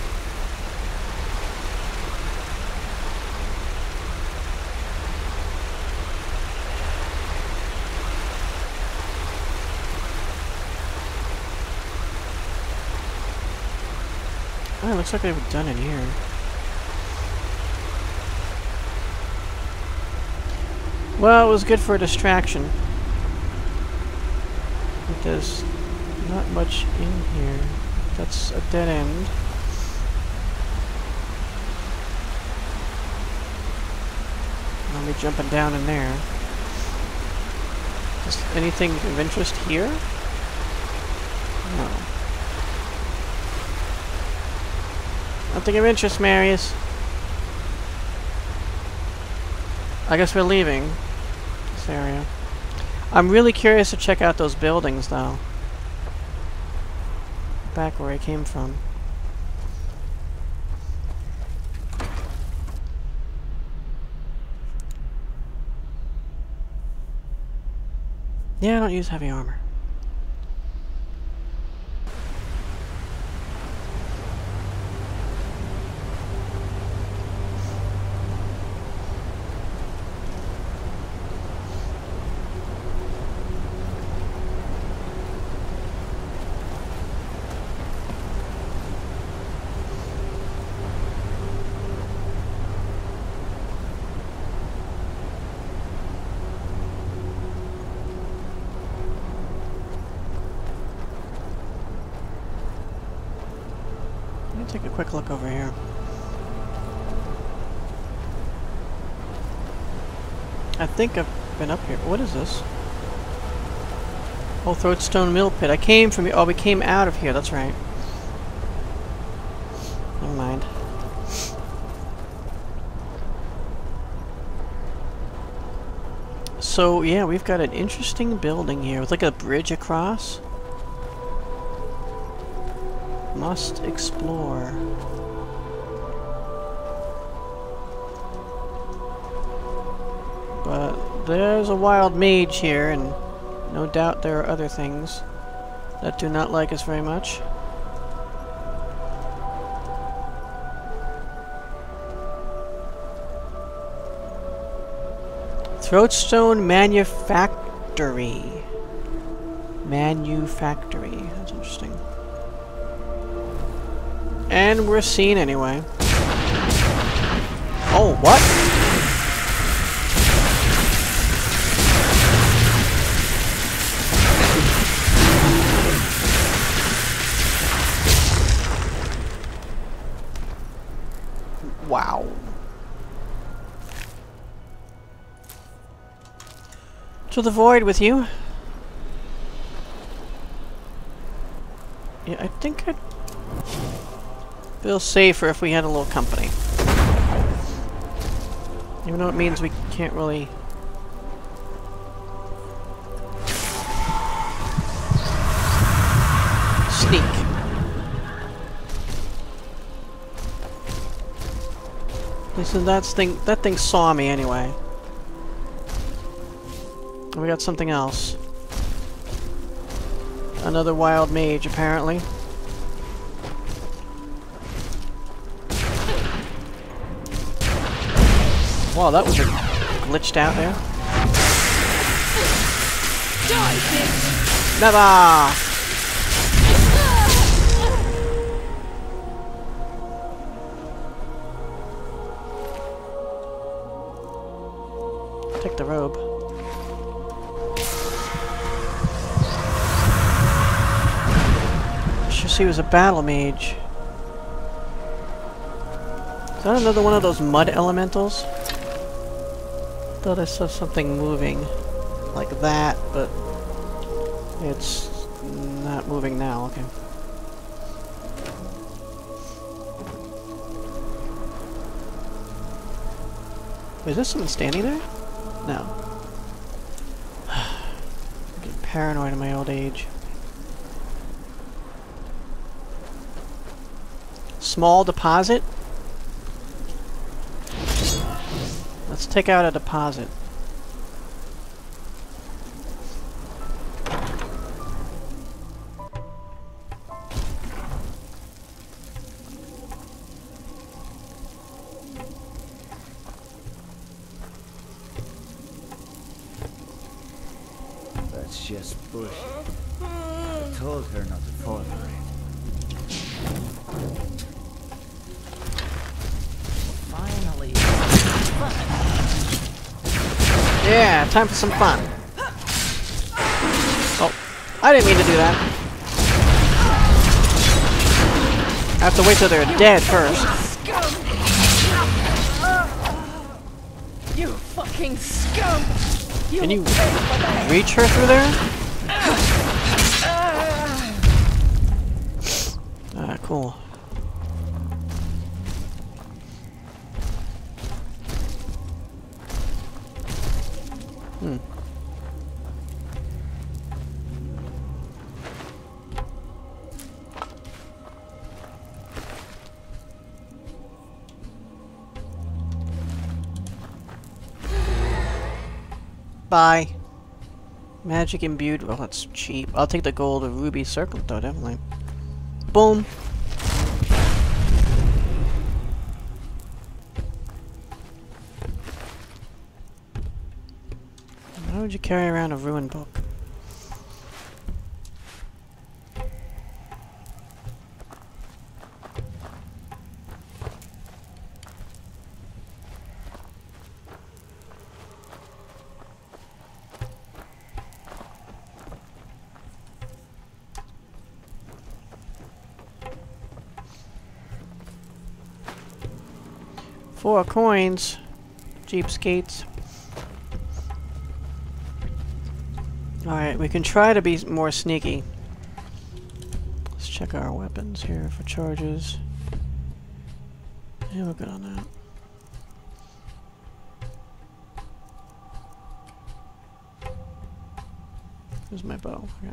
Oh, it looks like they've done it here. Well, it was good for a distraction. But there's not much in here. That's a dead end. I'll be jumping down in there. Just anything of interest here? No. Nothing of interest, Marius. I guess we're leaving this area. I'm really curious to check out those buildings, though. Back where I came from. Yeah, I don't use heavy armor. Take a quick look over here. I think I've been up here. What is this? Oh, Throatstone Mill Pit. I came from here. Oh, we came out of here. That's right. Never mind. So, yeah, we've got an interesting building here with like a bridge across. Must explore. But there's a wild mage here, and no doubt there are other things that do not like us very much. Throatstone Manufactory. Manufactory. That's interesting. And we're seen anyway. Oh, what? Wow. To the void with you. Yeah, I think I'd feel safer if we had a little company. Even though it means we can't really... sneak. Listen, that's thing, that thing saw me anyway. And we got something else. Another wild mage, apparently. Wow, that was a glitched out there. Die, bitch! Never! Take the robe. She was a battle mage. Is that another one of those mud elementals? Thought I saw something moving like that, but it's not moving now. Okay. Is there someone standing there? No. I'm getting paranoid in my old age. Small deposit? Let's take out a deposit. That's just bullshit. I told her not to fall for it. Finally. Yeah, time for some fun. Oh, I didn't mean to do that. I have to wait till they're dead first. You fucking scum! You Can you reach her through there? Ah, cool. Hmm. Bye. Magic imbued. Well, that's cheap. I'll take the gold or ruby circlet, though, definitely. Boom. Why would you carry around a ruined book? Four coins. Cheapskates. Alright, we can try to be more sneaky. Let's check our weapons here for charges. Yeah, we're good on that. Here's my bow. Okay.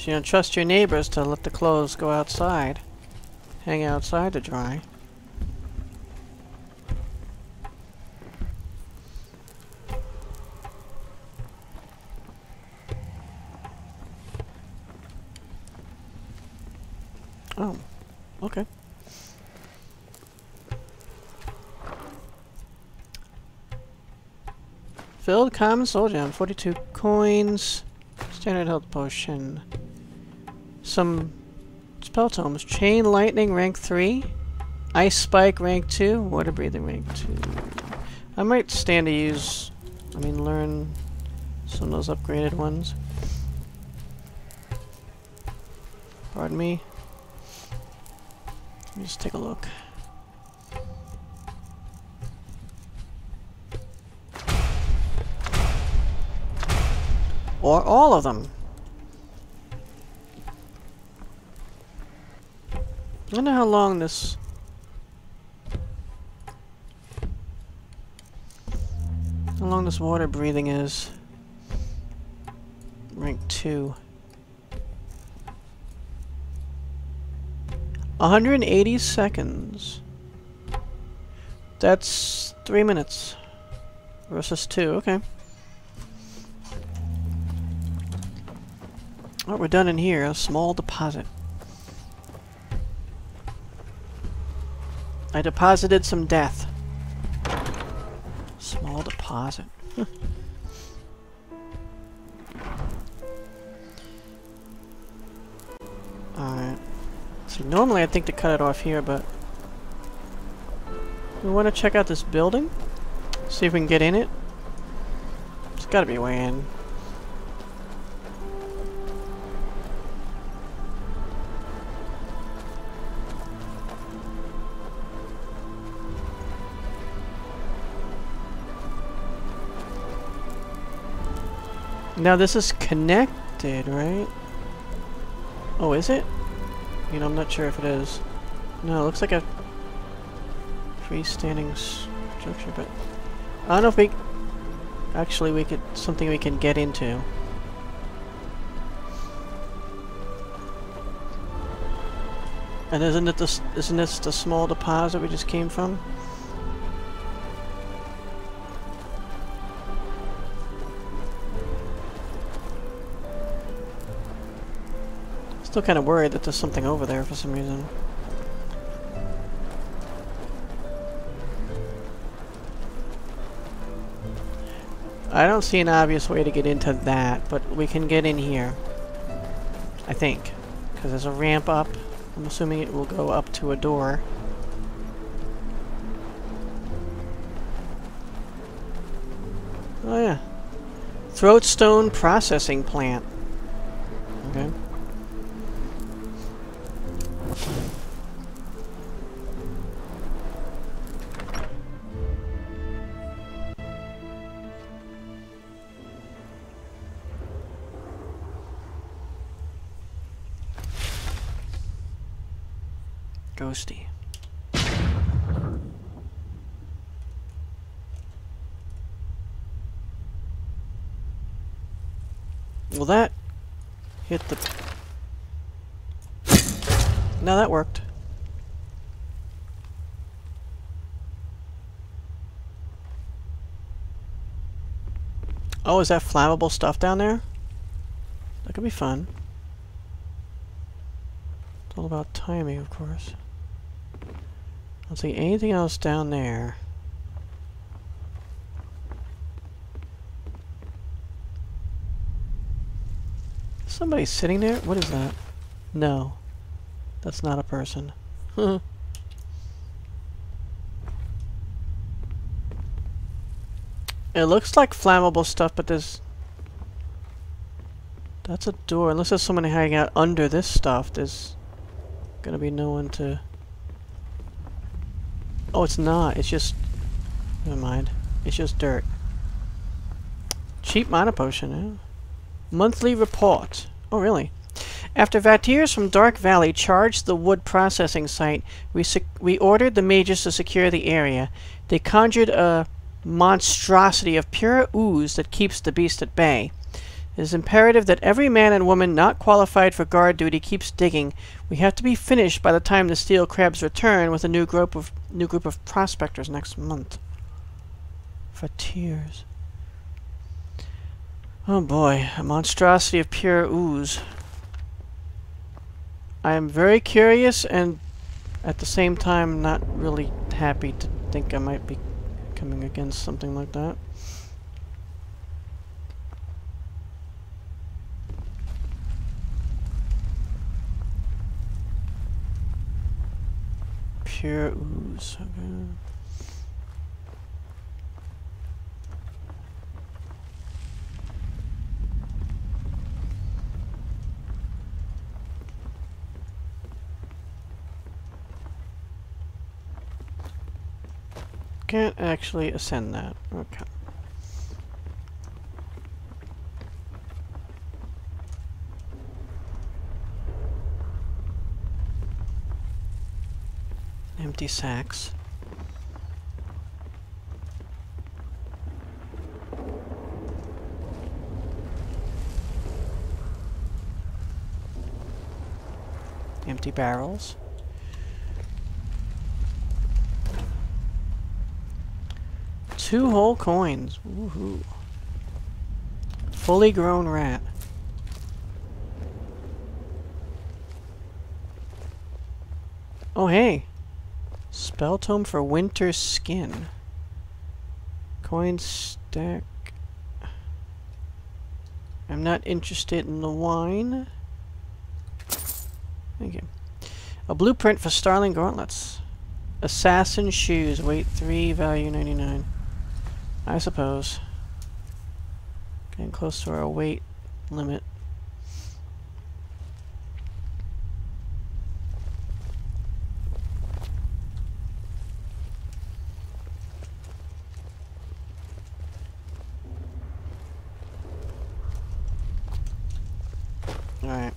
So you don't trust your neighbors to let the clothes go outside. Hang outside to dry. Oh, okay. Filled common soul gem, forty-two coins, standard health potion, some spell tomes, chain lightning rank three, ice spike rank two, water breathing rank two. I might stand to use, I mean learn some of those upgraded ones. Pardon me. Let me just take a look. Or all of them. I wonder how long this... How long this water breathing is. Rank two. one hundred eighty seconds. That's three minutes. Versus two, okay. Alright, we're done in here. A small deposit. I deposited some death. Small deposit. Alright. So normally I'd think to cut it off here, but we want to check out this building. See if we can get in it. There's gotta be a way in. Now this is connected, right? Oh, is it? You know, I'm not sure if it is. No, it looks like a freestanding structure, but I don't know if we... Actually, we could... something we can get into. And isn't it this... isn't this the small deposit we just came from? Still kind of worried that there's something over there for some reason. I don't see an obvious way to get into that, but we can get in here. I think. Because there's a ramp up. I'm assuming it will go up to a door. Oh yeah. Throatstone Processing Plant. Okay. Ghosty. Well, that hit the... No, that worked. Oh, is that flammable stuff down there? That could be fun. It's all about timing, of course. I don't see anything else down there. Somebody's sitting there? What is that? No. That's not a person. It looks like flammable stuff, but there's... That's a door. Unless there's someone hanging out under this stuff, there's gonna be no one to... Oh, it's not. It's just... Never mind. It's just dirt. Cheap mana potion, eh? Monthly report. Oh, really? After Vatyrs from Dark Valley charged the wood processing site, we, we ordered the mages to secure the area. They conjured a monstrosity of pure ooze that keeps the beast at bay. It is imperative that every man and woman not qualified for guard duty keeps digging. We have to be finished by the time the steel crabs return with a new group of new group of prospectors next month. Vatyrs. Oh boy, a monstrosity of pure ooze. I am very curious and at the same time not really happy to think I might be coming against something like that. Pure ooze. Okay. Can't actually ascend that. Okay. Empty sacks. Empty barrels. Two whole coins. Woohoo. Fully grown rat. Oh hey. Spell tome for winter skin. Coin stack. I'm not interested in the wine. Thank you. A blueprint for Starling gauntlets. Assassin shoes. Weight three, value ninety-nine. I suppose. Getting close to our weight limit. Alright.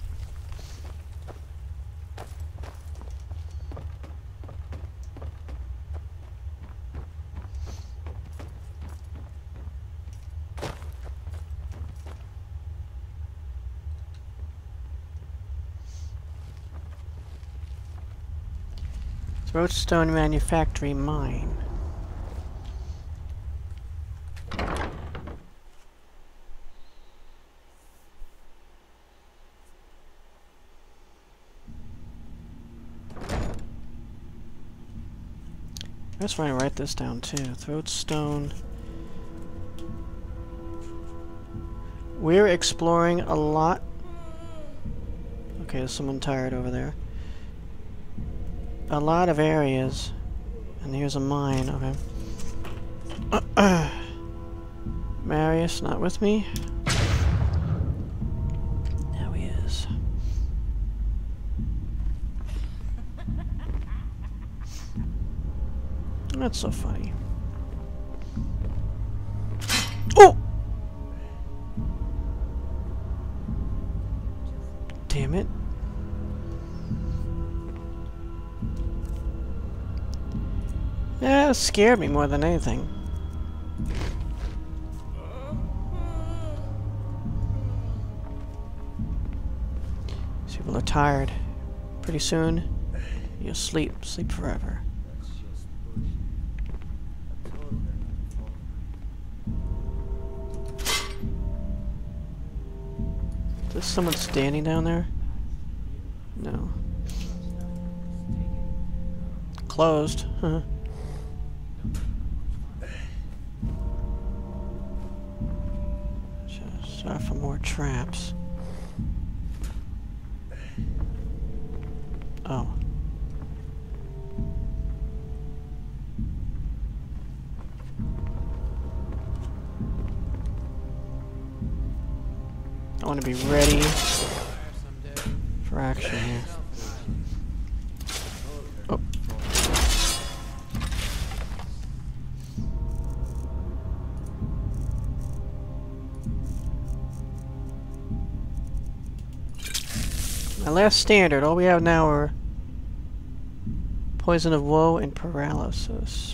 Throatstone Manufactory Mine. Let's try and write this down too. Throatstone. We're exploring a lot. Okay, there's someone tired over there. A lot of areas. And here's a mine, okay. Marius, not with me? Now he is. That's so funny. Oh! Damn it. Yeah, it scared me more than anything. These people are tired. Pretty soon, you'll sleep. Sleep forever. Is there someone standing down there? No. Closed. Huh. Sorry for more traps. Oh. I want to be ready for action here. Oh. My last standard. All we have now are poison of woe and paralysis.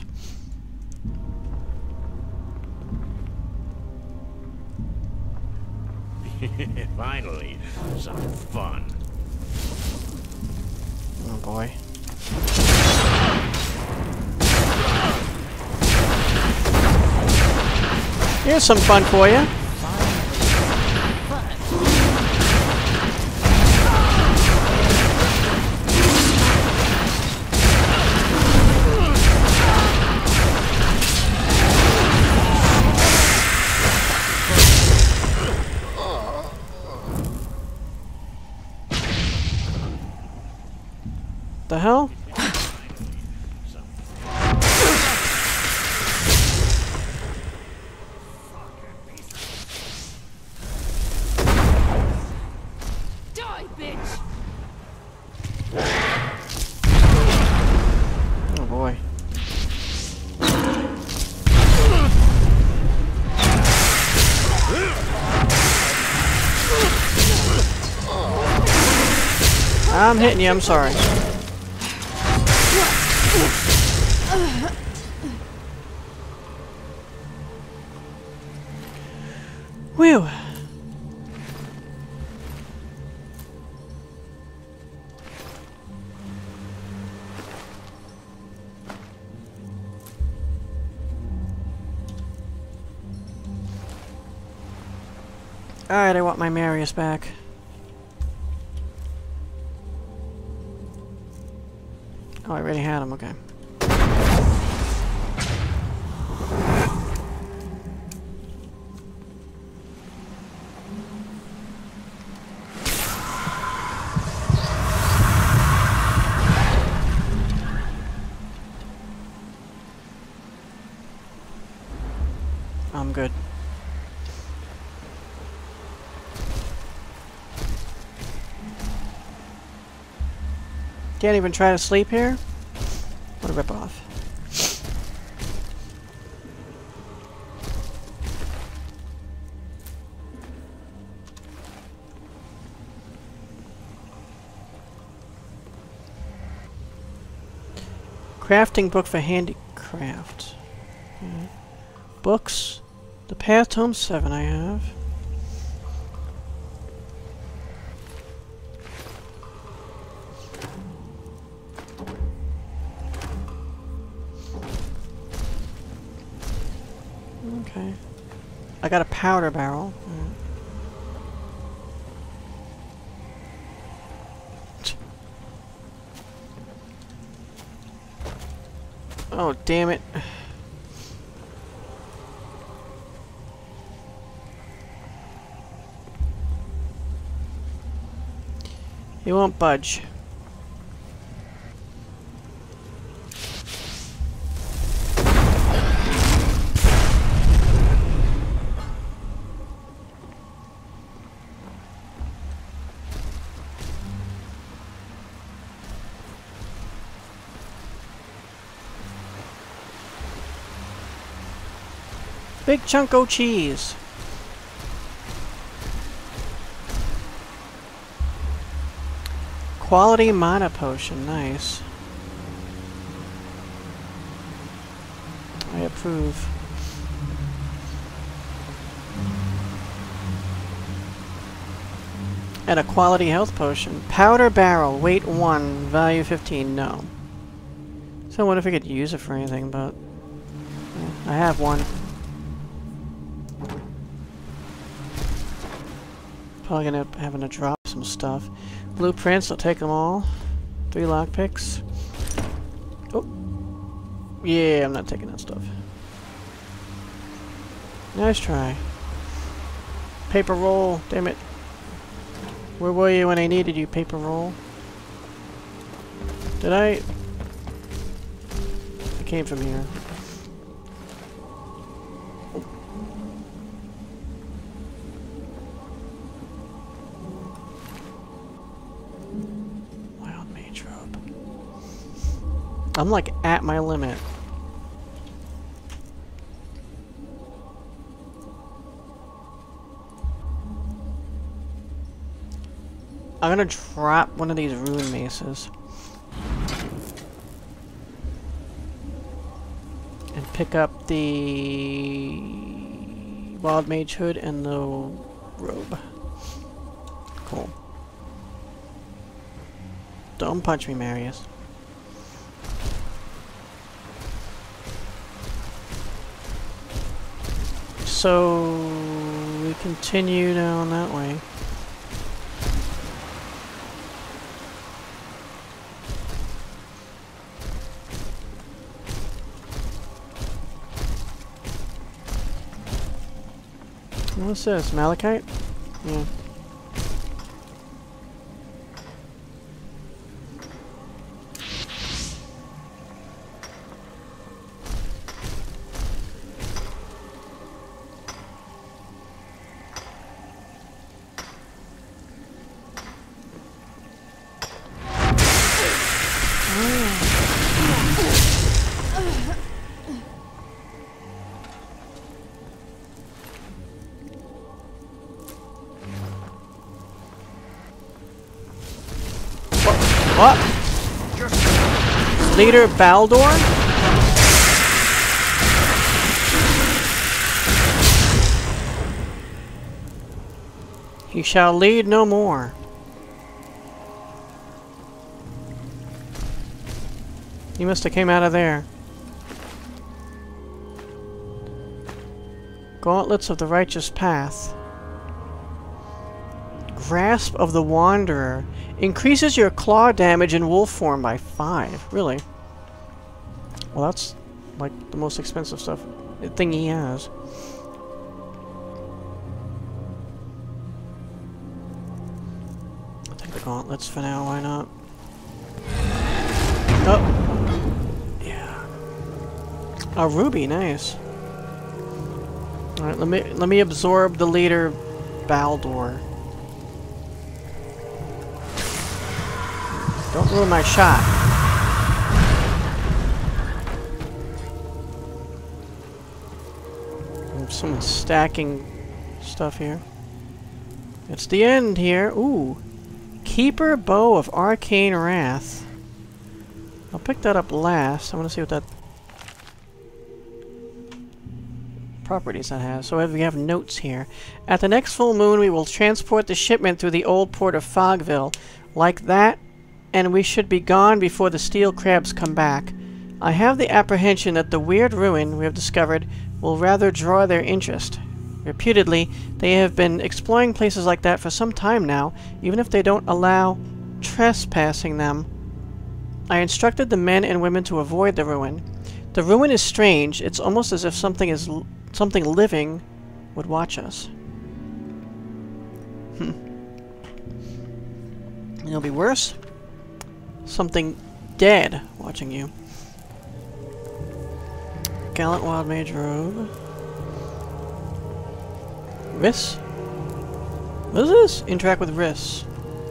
Finally, some fun. Oh boy. Here's some fun for you. The hell? Die, bitch! Oh boy. I'm hitting you, I'm sorry. Whew. Alright, I want my Marius back. Oh, I already had him, okay. I'm good. Can't even try to sleep here? What a ripoff. Crafting book for handicraft. Okay. Books. The Path to Home seven I have. Okay. I got a powder barrel. Right. Oh, damn it. He won't budge. Big chunk o' cheese. Quality mana potion, nice. I approve. And a quality health potion. Powder barrel, weight one, value fifteen, no. So I wonder if I could use it for anything, but yeah, I have one. Probably gonna end up having to drop some stuff. Blueprints, I'll take them all. Three lockpicks. Oh. Yeah, I'm not taking that stuff. Nice try. Paper roll, damn it. Where were you when I needed you, paper roll? Did I? I came from here. I'm like at my limit. I'm gonna drop one of these rune maces. And pick up the Wild Mage Hood and the robe. Cool. Don't punch me, Marius. So we continue down that way. What's this? Malachite? Yeah. What? Leader Baldur? He shall lead no more. He must have came out of there. Gauntlets of the Righteous Path. Grasp of the Wanderer. Increases your claw damage in wolf form by five. Really? Well, that's like the most expensive stuff thing he has. I'll take the gauntlets for now. Why not? Oh, yeah. A ruby, nice. All right, let me let me absorb the leader, Baldur. Don't ruin my shot. Someone's stacking stuff here. It's the end here. Ooh. Keeper Bow of Arcane Wrath. I'll pick that up last. I want to see what that properties that has. So we have notes here. At the next full moon, we will transport the shipment through the old port of Fogville. Like that, and we should be gone before the steel crabs come back. I have the apprehension that the weird ruin we have discovered will rather draw their interest. Reputedly, they have been exploring places like that for some time now, even if they don't allow trespassing them. I instructed the men and women to avoid the ruin. The ruin is strange. It's almost as if something is l something living would watch us. Hmm. It'll be worse. Something dead watching you. Gallant Wild Mage Robe. Riss? What is this? Interact with Riss.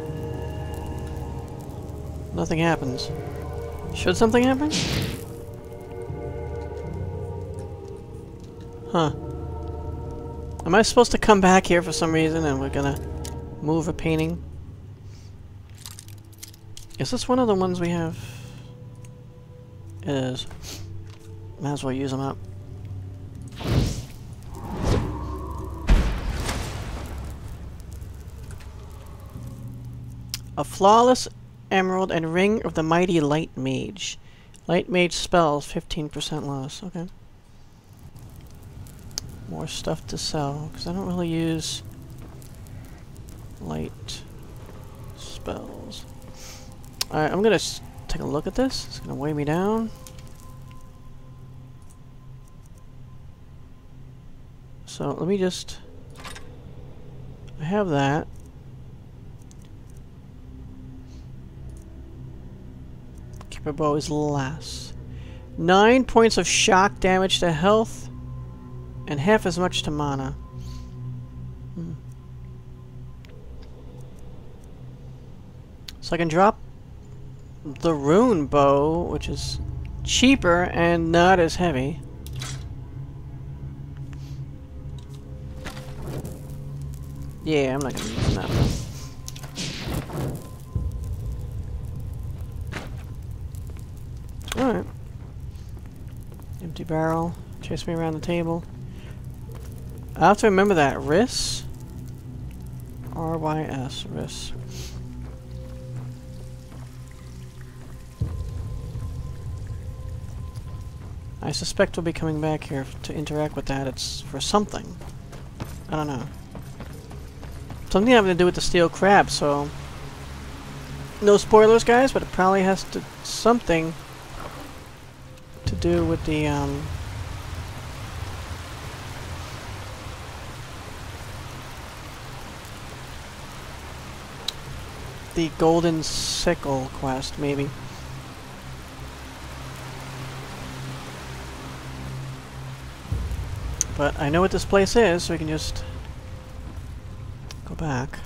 Nothing happens. Should something happen? Huh. Am I supposed to come back here for some reason and we're gonna move a painting? Is this one of the ones we have? It is. Might as well use them up. A flawless emerald and ring of the mighty light mage. Light mage spells fifteen percent less. Okay. More stuff to sell because I don't really use light spells. Alright, I'm gonna s take a look at this. It's gonna weigh me down. So let me just... I have that. Keeper Bow is less. Nine points of shock damage to health and half as much to mana. Hmm. So I can drop the rune bow, which is cheaper and not as heavy. Yeah, I'm not gonna use that. Alright. Empty barrel. Chase me around the table. I have to remember that. Riss? R Y S, Ris. I suspect we'll be coming back here to interact with that. It's for something. I don't know. Something having to do with the steel crab, so... No spoilers, guys, but it probably has to... something to do with the, um... the Golden Sickle quest, maybe. But I know what this place is, so we can just go back.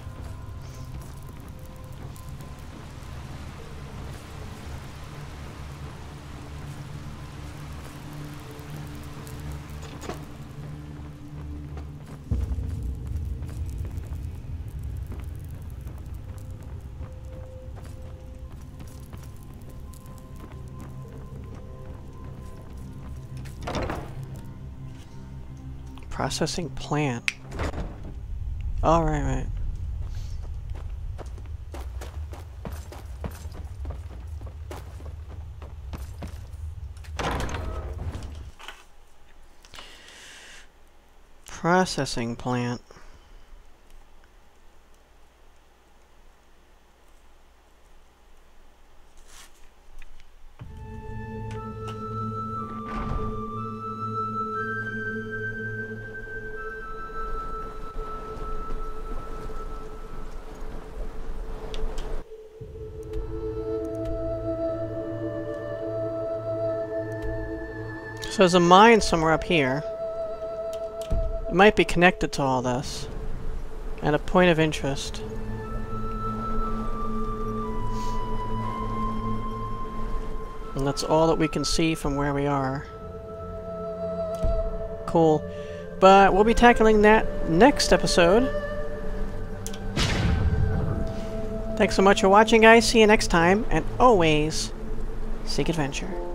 Processing plant. Oh, right, right. Processing plant. So there's a mine somewhere up here. It might be connected to all this. And a point of interest. And that's all that we can see from where we are. Cool. But we'll be tackling that next episode. Thanks so much for watching, guys. See you next time. And always, seek adventure.